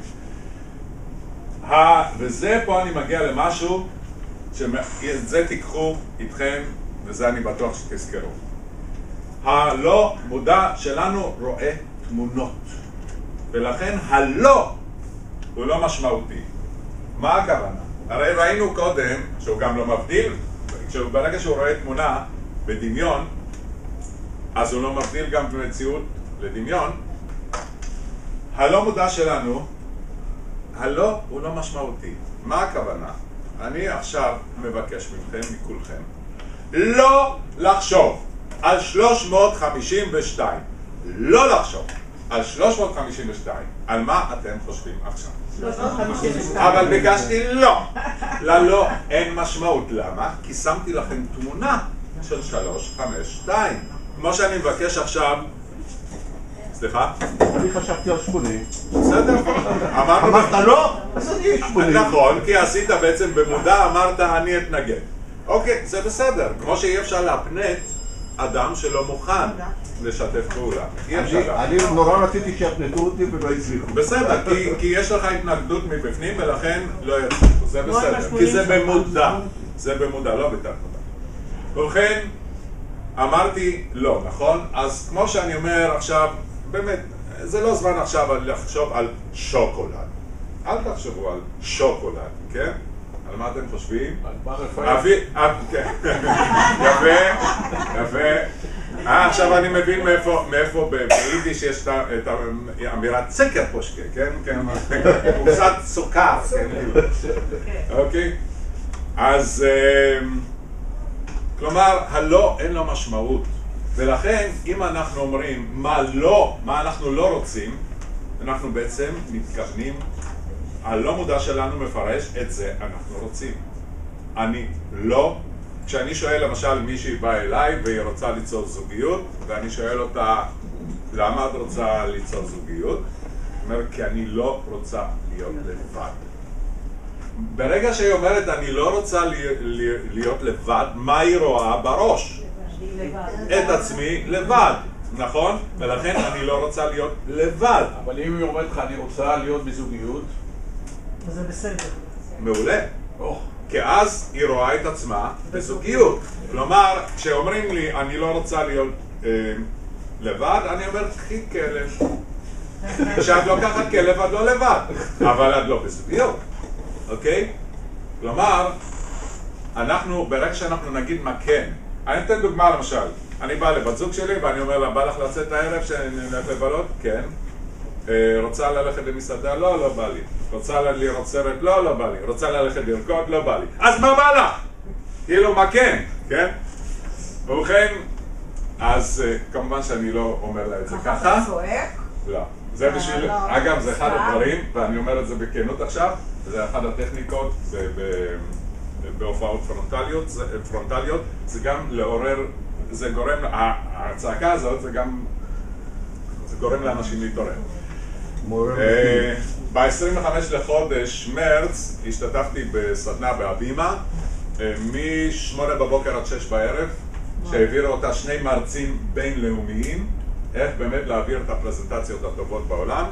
וזה פה אני מגיע למשהו, שזה תיקחו איתכם, וזה אני בטוח שתזכרו. הלא מודע שלנו רואה תמונות, ולכן הלא הוא לא משמעותי. מה הכוונה? הרי ראינו קודם שהוא גם לא מבדיל, ברגע שהוא רואה תמונה בדמיון, אז הוא לא מבדיל גם במציאות לדמיון. הלא מודע שלנו, הלא הוא לא משמעותי. מה הכוונה? אני עכשיו מבקש מכם, מכולכם, לא לחשוב על שלוש מאות חמישים ושתיים. לא לחשוב על שלוש מאות חמישים ושתיים. על מה אתם חושבים עכשיו? שלוש מאות חמישים ושתיים. אבל ביקשתי לא. ללא אין משמעות. למה? כי שמתי לכם תמונה של שלוש חמש שתיים. כמו שאני מבקש עכשיו, סליחה? אני חשבתי על שמונים. בסדר? אמרת לא? אז אני אהיה שמונים. נכון, כי עשית בעצם במודע, אמרת אני אתנגד. אוקיי, זה בסדר. כמו שאי אפשר להפנט אדם שלא מוכן לשתף פעולה. אי אפשר להפנט. אני נורא רציתי שיפנטו אותי ולא הצליחו. בסדר, כי יש לך התנגדות מבפנים ולכן לא יצליחו. זה בסדר. כי זה במודע. זה במודע, לא בתת מודע. ובכן, אמרתי לא, נכון? אז כמו שאני אומר עכשיו, באמת, זה לא זמן עכשיו לחשוב על שוקולד. אל תחשבו על שוקולד, כן? על מה אתם חושבים? על בר רפאל. כן. יפה, יפה. אה, עכשיו אני מבין מאיפה ביידיש יש את האמירת סקר פושקה, כן? כן, מושג סוכר, כן? אוקיי? אז, כלומר, הלא אין לו משמעות. ולכן, אם אנחנו אומרים מה לא, מה אנחנו לא רוצים, אנחנו בעצם מתכוונים, הלא מודע שלנו מפרש את זה אנחנו רוצים. אני לא, כשאני שואל למשל מישהי באה אליי והיא רוצה ליצור זוגיות, ואני שואל אותה, למה את רוצה ליצור זוגיות? היא אומרת, כי אני לא רוצה להיות לבד. ברגע שהיא אומרת, אני לא רוצה להיות לבד, מה היא רואה בראש? את עצמי לבד, נכון? ולכן אני לא רוצה להיות לבד. אבל אם היא אומרת לך, אני רוצה להיות בזוגיות, זה בסדר. מעולה. או, כי אז היא רואה את עצמה בזוגיות. כלומר, כשאומרים לי, אני לא רוצה להיות אה, לבד, אני אומר, קחי כלב. כשאת לוקחת כלב, את לא לבד, אבל את לא בזוגיות, אוקיי? כלומר, אנחנו, ברגע שאנחנו נגיד מה כן, אני אתן דוגמה למשל, אני בא לבת זוג שלי ואני אומר לה, בא לך לצאת הערב שנלך לבלות? כן. רוצה ללכת למסעדה? לא, לא בא לי. רוצה לראות סרט? לא, לא בא לי. רוצה ללכת לרקוד? לא בא לי. אז מה בא לך? כאילו מה כן, כן? ובכן, אז כמובן שאני לא אומר לה את זה ככה. אתה צועק? לא. זה בשביל, אגב, זה אחד הדברים, ואני אומר את זה בכנות עכשיו, זה אחד הטכניקות בהופעות פרונטליות, פרונטליות, זה גם לעורר, זה גורם, הצעקה הזאת זה גם, זה גורם לאנשים להתעורר. ב-עשרים וחמישה לחודש מרץ השתתפתי בסדנה בהבימה, מ-שמונה בבוקר עד שש בערב, שהעבירו אותה שני מרצים בינלאומיים, איך באמת להעביר את הפרזנטציות הטובות בעולם,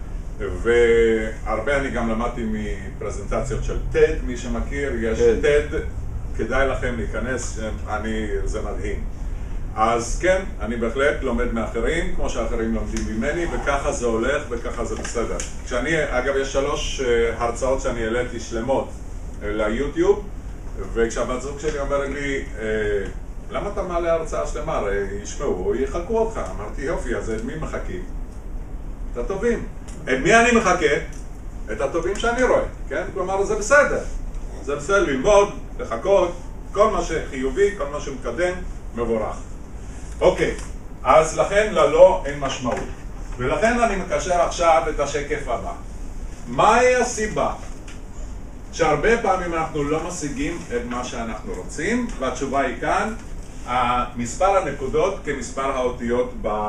והרבה אני גם למדתי מפרזנטציות של טד, מי שמכיר, יש טד, כדאי לכם להיכנס, אני, זה מדהים. אז כן, אני בהחלט לומד מאחרים, כמו שאחרים לומדים ממני, וככה זה הולך וככה זה בסדר. כשאני, אגב, יש שלוש הרצאות שאני העליתי שלמות ליוטיוב, וכשהבת זוג שלי אומרת לי, למה אתה מעלה הרצאה שלמה? הרי ישמעו, יחכו אותך. אמרתי, יופי, אז את מי מחכים? את הטובים. את מי אני מחכה? את הטובים שאני רואה, כן? כלומר, זה בסדר. זה בסדר ללמוד, לחכות, כל מה שחיובי, כל מה שמקדם, מבורך. אוקיי, אז לכן ללא אין משמעות. ולכן אני מקשר עכשיו את השקף הבא. מהי הסיבה שהרבה פעמים אנחנו לא משיגים את מה שאנחנו רוצים? והתשובה היא כאן, מספר הנקודות כמספר האותיות ב...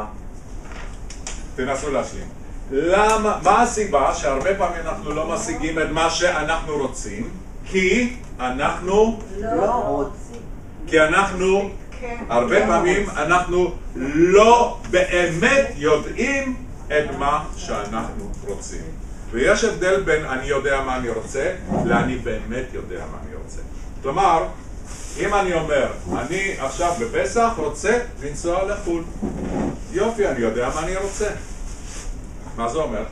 תנסו להשלים. למה, מה הסיבה שהרבה פעמים אנחנו לא משיגים את מה שאנחנו רוצים? כי אנחנו לא רוצים. כי אנחנו, הרבה פעמים אנחנו לא באמת יודעים את מה שאנחנו רוצים. ויש הבדל בין אני יודע מה אני רוצה, לאני באמת יודע מה אני רוצה. כלומר, אם אני אומר, אני עכשיו בפסח רוצה לנסוע לחו"ל. יופי, אני יודע מה אני רוצה. מה זה אומר?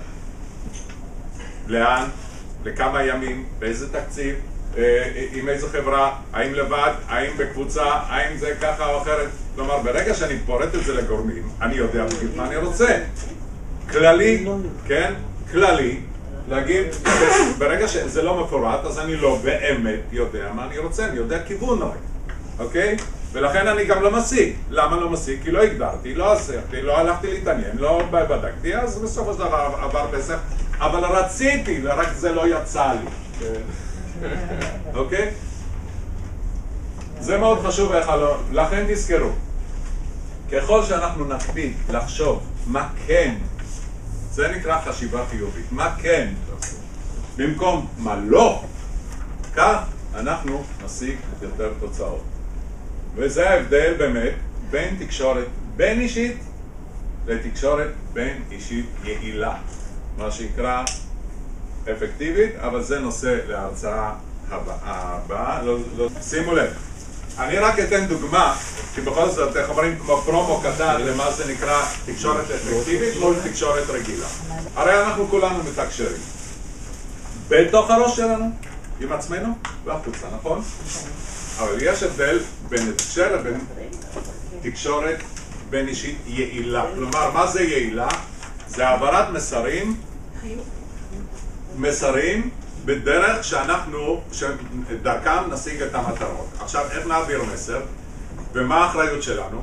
לאן? לכמה ימים? באיזה תקציב? עם איזו חברה? האם לבד? האם בקבוצה? האם זה ככה או אחרת? כלומר, ברגע שאני פורט את זה לגורמים, אני יודע בדיוק מה אני רוצה. כללי, כן? כללי, להגיד, ברגע שזה לא מפורט, אז אני לא באמת יודע מה אני רוצה, אני יודע כיוון רק, אוקיי? ולכן אני גם לא משיג. למה לא משיג? כי לא הגדרתי, לא עשיתי, לא הלכתי להתעניין, לא בדקתי, אז בסופו של דבר עבר פסח, אבל רציתי, רק זה לא יצא לי. אוקיי? זה מאוד חשוב איך הלא, לכן תזכרו, ככל שאנחנו נקפיד לחשוב מה כן, זה נקרא חשיבה חיובית, מה כן, במקום מה לא, כך אנחנו נשיג יותר תוצאות. וזה ההבדל באמת בין תקשורת בין אישית לתקשורת בין אישית יעילה, מה שיקרא אפקטיבית, אבל זה נושא להרצאה הבאה. לא, לא. שימו לב, אני רק אתן דוגמה, כי בכל זאת, איך אומרים, כמו פרומו קטן למה זה נקרא תקשורת אפקטיבית מול תקשורת רגילה. הרי אנחנו כולנו מתקשרים בתוך הראש שלנו, עם עצמנו והחוצה, נכון? אבל יש הבדל בין תקשורת בין תקשורת בין אישית יעילה. כלומר, מה זה יעילה? זה העברת מסרים, מסרים בדרך שאנחנו, שדרכם נשיג את המטרות. עכשיו, איך נעביר מסר? ומה האחריות שלנו?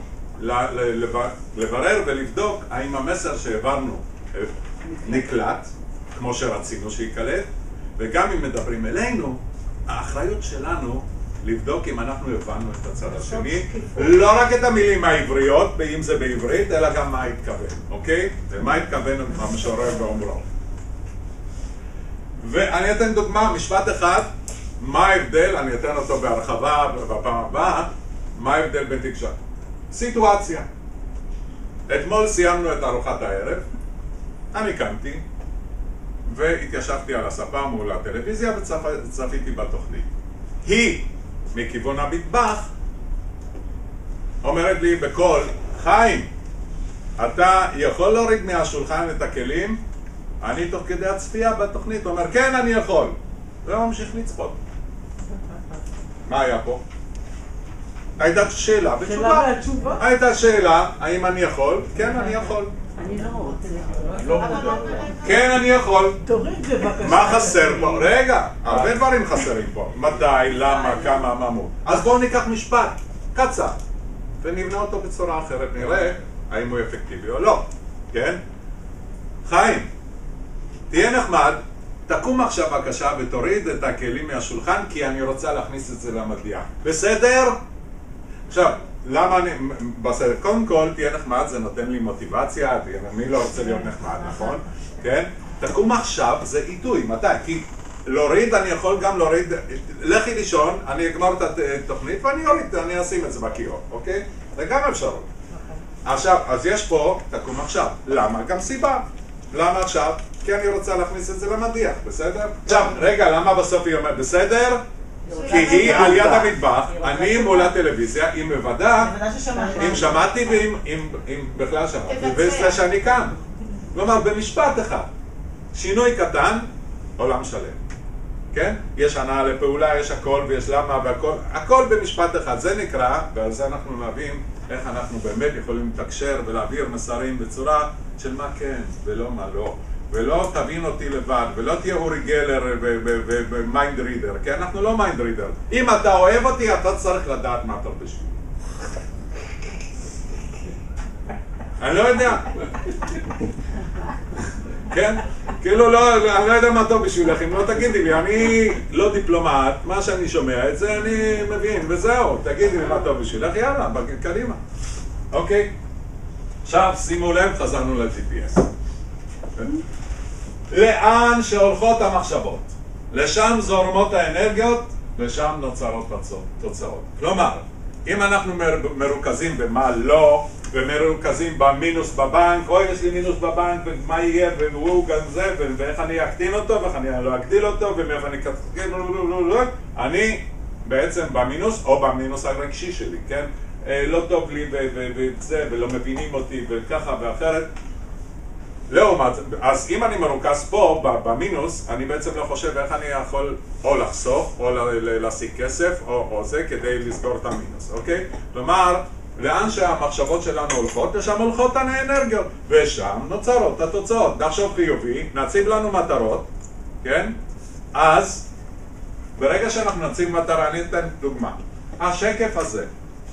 לברר ולבדוק האם המסר שהעברנו נקלט, כמו שרצינו שיקלט, וגם אם מדברים אלינו, האחריות שלנו לבדוק אם אנחנו הבנו את הצד השני, לא רק את המילים העבריות, אם זה בעברית, אלא גם מה התכוון, אוקיי? ומה התכוון המשורר באומרו. ואני אתן דוגמה, משפט אחד, מה ההבדל, אני אתן אותו בהרחבה בפעם הבאה, מה ההבדל בין תקשורת. סיטואציה. אתמול סיימנו את ארוחת הערב, אני קמתי, והתיישבתי על הספה מול הטלוויזיה וצפיתי בתוכנית. היא, מכיוון המטבח, אומרת לי בקול, חיים, אתה יכול להוריד מהשולחן את הכלים? אני תוך כדי הצפייה בתוכנית אומר, כן, אני יכול. וממשיך לצפות. מה היה פה? הייתה שאלה ותשובה. הייתה שאלה, האם אני יכול? כן, אני יכול. אני לא רוצה. לא מודע. כן, אני יכול. תוריד בבקשה. מה חסר פה? רגע, הרבה דברים חסרים פה. מתי, למה, כמה, מה מו. אז בואו ניקח משפט, קצר, ונבנה אותו בצורה אחרת. נראה האם הוא אפקטיבי או לא. כן? חיים, תהיה נחמד, תקום עכשיו בבקשה ותוריד את הכלים מהשולחן, כי אני רוצה להכניס את זה למדיח. בסדר? עכשיו, למה אני... בסדר, קודם כל, תהיה נחמד, זה נותן לי מוטיבציה, מי לא רוצה להיות נחמד, נכון? כן? תקום עכשיו, זה עיתוי, מתי? כי להוריד, אני יכול גם להוריד, לכי לישון, אני אגמור את התוכנית ואני אוריד, אני אשים את זה בכיור, אוקיי? זה גם אפשרות. עכשיו, אז יש פה, תקום עכשיו. למה? גם סיבה. למה עכשיו? כי אני רוצה להכניס את זה למדיח, בסדר? עכשיו, רגע, למה בסוף היא אומרת בסדר? כי היא על יד המטבח, אני מול הטלוויזיה, היא מוודא אם שמעתי ואם בכלל שמעתי, וזה שאני כאן. כלומר, במשפט אחד, שינוי קטן, עולם שלם. כן? יש הנאה לפעולה, יש הכל ויש למה והכל, הכל במשפט אחד. זה נקרא, ועל זה אנחנו נבין איך אנחנו באמת יכולים לתקשר ולהעביר מסרים בצורה של מה כן ולא מה לא. ולא תבין אותי לבד, ולא תהיה אורי גלר ומיינד רידר, כי אנחנו לא מיינד רידר. אם אתה אוהב אותי, אתה צריך לדעת מה אתה בשביל. אני לא יודע. כן? כאילו לא, אני לא יודע מה טוב בשבילך, אם לא תגידי לי, אני לא דיפלומט, מה שאני שומע את זה אני מבין, וזהו, תגידי לי מה טוב בשבילך, יאללה, קדימה. אוקיי? עכשיו שימו לב, חזרנו ל-ג'י פי אס. לאן שהולכות המחשבות, לשם זורמות האנרגיות, לשם נוצרות תוצאות. כלומר, אם אנחנו מרוכזים במה לא, ומרוכזים במינוס בבנק, או יש לי מינוס בבנק, ומה יהיה, והוא גם זה, ואיך אני אקטין אותו, ואיך אני לא אגדיל אותו, ומאיפה אני אקטין, אני בעצם במינוס, או במינוס הרגשי שלי, כן? לא טוב לי וזה, ולא מבינים אותי, וככה ואחרת. לעומת, אז אם אני מרוכז פה, במינוס, אני בעצם לא חושב איך אני יכול או לחסוך, או להשיג כסף, או, או זה, כדי לסגור את המינוס, אוקיי? כלומר, לאן שהמחשבות שלנו הולכות, לשם הולכות האנרגיות, ושם נוצרות התוצאות. נחשוב חיובי, נציב לנו מטרות, כן? אז, ברגע שאנחנו נציב מטרה, אני אתן דוגמה. השקף הזה,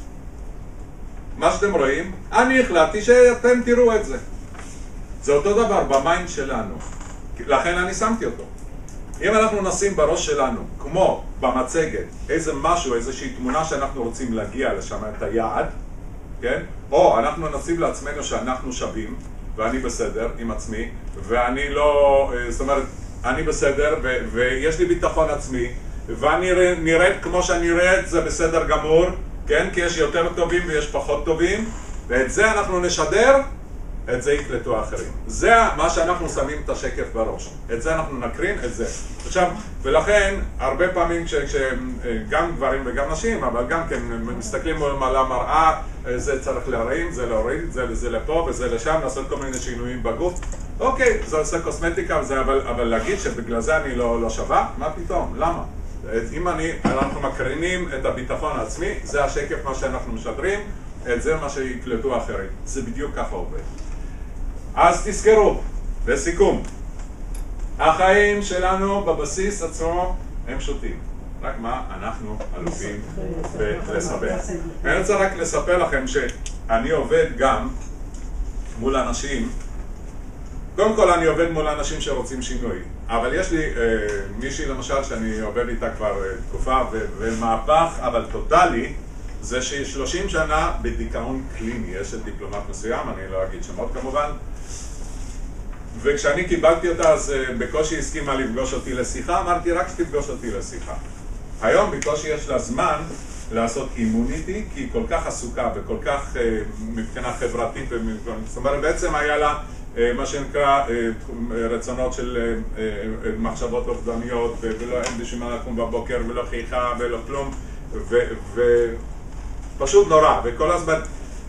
מה שאתם רואים, אני החלטתי שאתם תראו את זה. זה אותו דבר במיינד שלנו, לכן אני שמתי אותו. אם אנחנו נשים בראש שלנו, כמו במצגת, איזה משהו, איזושהי תמונה שאנחנו רוצים להגיע לשם את היעד, כן? או אנחנו נשים לעצמנו שאנחנו שווים, ואני בסדר עם עצמי, ואני לא, זאת אומרת, אני בסדר, ו- ויש לי ביטחון עצמי, ואני נראית כמו שאני נראית, זה בסדר גמור, כן? כי יש יותר טובים ויש פחות טובים, ואת זה אנחנו נשדר, את זה יקלטו האחרים. זה מה שאנחנו שמים את השקף בראש. את זה אנחנו נקרין, את זה. עכשיו, ולכן, הרבה פעמים כשגם גברים וגם נשים, אבל גם כן מסתכלים על המראה, זה צריך להרים, זה להוריד, זה, זה לפה וזה לשם, לעשות כל מיני שינויים בגוף. אוקיי, זה עושה קוסמטיקה וזה, אבל, אבל להגיד שבגלל זה אני לא, לא שווה, מה פתאום? למה? אם אני, אנחנו מקרינים את הביטחון העצמי, זה השקף מה שאנחנו משדרים, את זה מה שיקלטו האחרים. זה בדיוק ככה עובד. אז תזכרו, לסיכום, החיים שלנו בבסיס עצמו הם פשוטים. רק מה, אנחנו אלופים בלספר. אני רוצה רק לספר לכם שאני עובד גם מול אנשים, קודם כל אני עובד מול אנשים שרוצים שינוי, אבל יש לי אה, מישהי למשל שאני עובד איתה כבר אה, תקופה ו- ומהפך, אבל טוטלי, זה שהיא שלושים שנה בדיכאון קליני, יש את דיפלומט מסוים, אני לא אגיד שמות כמובן, וכשאני קיבלתי אותה אז אה, בקושי הסכימה לפגוש אותי לשיחה, אמרתי רק שתפגוש אותי לשיחה. היום בקושי יש לה זמן לעשות אימוניטי, כי היא כל כך עסוקה וכל כך אה, מבחינה חברתית, ומבחינה, זאת אומרת בעצם היה לה מה שנקרא רצונות של מחשבות אובדניות ולא אין בשביל מה לקום בבוקר ולא חייכה ולא כלום ופשוט נורא וכל הזמן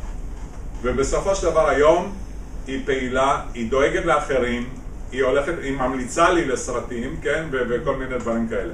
ובסופו של דבר היום היא פעילה, היא דואגת לאחרים, היא הולכת, היא ממליצה לי לסרטים, כן, וכל מיני דברים כאלה.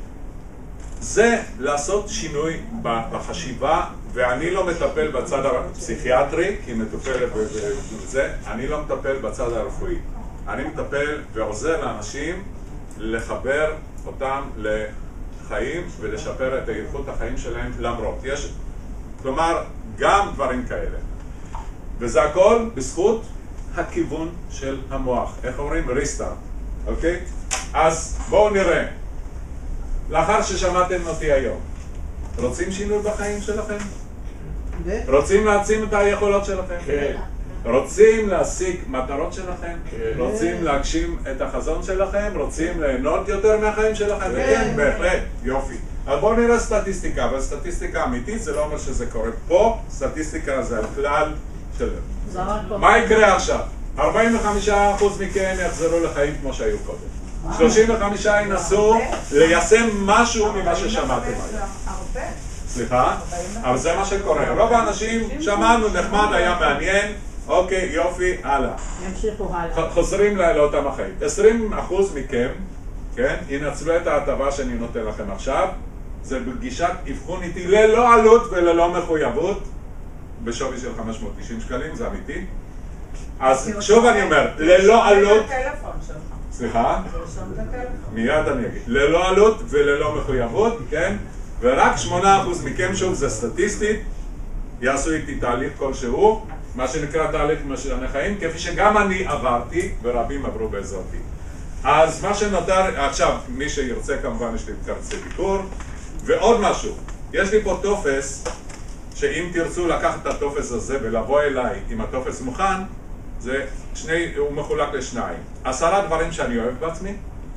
זה לעשות שינוי בחשיבה, ואני לא מטפל בצד הפסיכיאטרי, כי היא מטפלת בזה, אני לא מטפל בצד הרפואי. אני מטפל ועוזר לאנשים לחבר אותם לחיים ולשפר את איכות החיים שלהם למרות. יש, כלומר, גם דברים כאלה. וזה הכל בזכות הכיוון של המוח. איך אומרים? ריסטארט. אוקיי? אז בואו נראה. לאחר ששמעתם אותי היום, רוצים שינוי בחיים שלכם? רוצים להעצים את היכולות שלכם? כן. רוצים להשיג מטרות שלכם? רוצים להגשים את החזון שלכם? רוצים ליהנות יותר מהחיים שלכם? כן, בהחלט, יופי. אז בואו נראה סטטיסטיקה, והסטטיסטיקה אמיתית זה לא אומר שזה קורה פה, סטטיסטיקה זה הכלל של... מה יקרה עכשיו? ארבעים וחמישה אחוז מכם יחזרו לחיים כמו שהיו קודם. שלושים וחמישה ינסו ליישם משהו ממה ששמעתם היום. סליחה? אבל זה מה שקורה. רוב האנשים שמענו, נחמד, היה מעניין, אוקיי, יופי, הלאה. ימשיכו הלאה. חוזרים לאותם החיים. עשרים אחוז מכם, כן, ינצלו את ההטבה שאני נותן לכם עכשיו. זה בגישת אבחון איתי ללא עלות וללא מחויבות, בשווי של חמש מאות תשעים שקלים, זה אמיתי. אז שוב אני אומר, ללא עלות... סליחה? מיד אני אגיד. ללא עלות וללא מחויבות, כן? ורק שמונה אחוז מכם, שוב, זה סטטיסטית, יעשו איתי תהליך כלשהו, מה שנקרא תהליך משנה חיים, כפי שגם אני עברתי, ורבים עברו בעזרתי. אז מה שנותר, עכשיו, מי שירצה כמובן יש לי את כרטיסי ביקור, ועוד משהו, יש לי פה טופס, שאם תרצו לקחת את הטופס הזה ולבוא אליי עם הטופס מוכן, זה שני, הוא מחולק לשניים. עשרה דברים שאני אוהב בעצמי,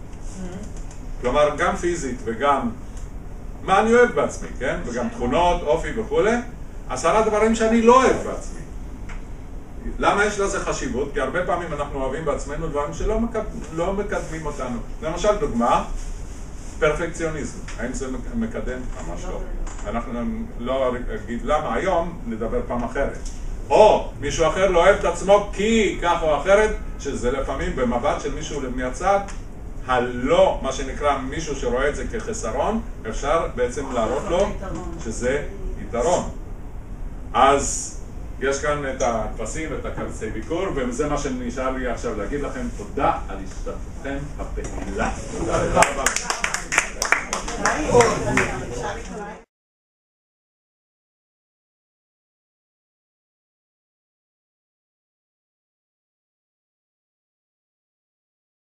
כלומר גם פיזית וגם מה אני אוהב בעצמי, כן? וגם תכונות, אופי וכו'. עשרה דברים שאני לא אוהב בעצמי. למה יש לזה חשיבות? כי הרבה פעמים אנחנו אוהבים בעצמנו דברים שלא מקד... לא מקדמים אותנו. למשל דוגמה, פרפקציוניזם. האם זה מקדם? ממש לא. אנחנו לא אגיד למה היום, נדבר פעם אחרת. או מישהו אחר לא אוהב את עצמו כי כך או אחרת, שזה לפעמים במבט של מישהו מהצד, הלא, מה שנקרא מישהו שרואה את זה כחסרון, אפשר בעצם להראות לו שזה יתרון. אז יש כאן את הכבשים ואת הכרטיסי ביקור, וזה מה שנשאר לי עכשיו להגיד לכם, תודה על השתתפותכם הפעילה. תודה רבה.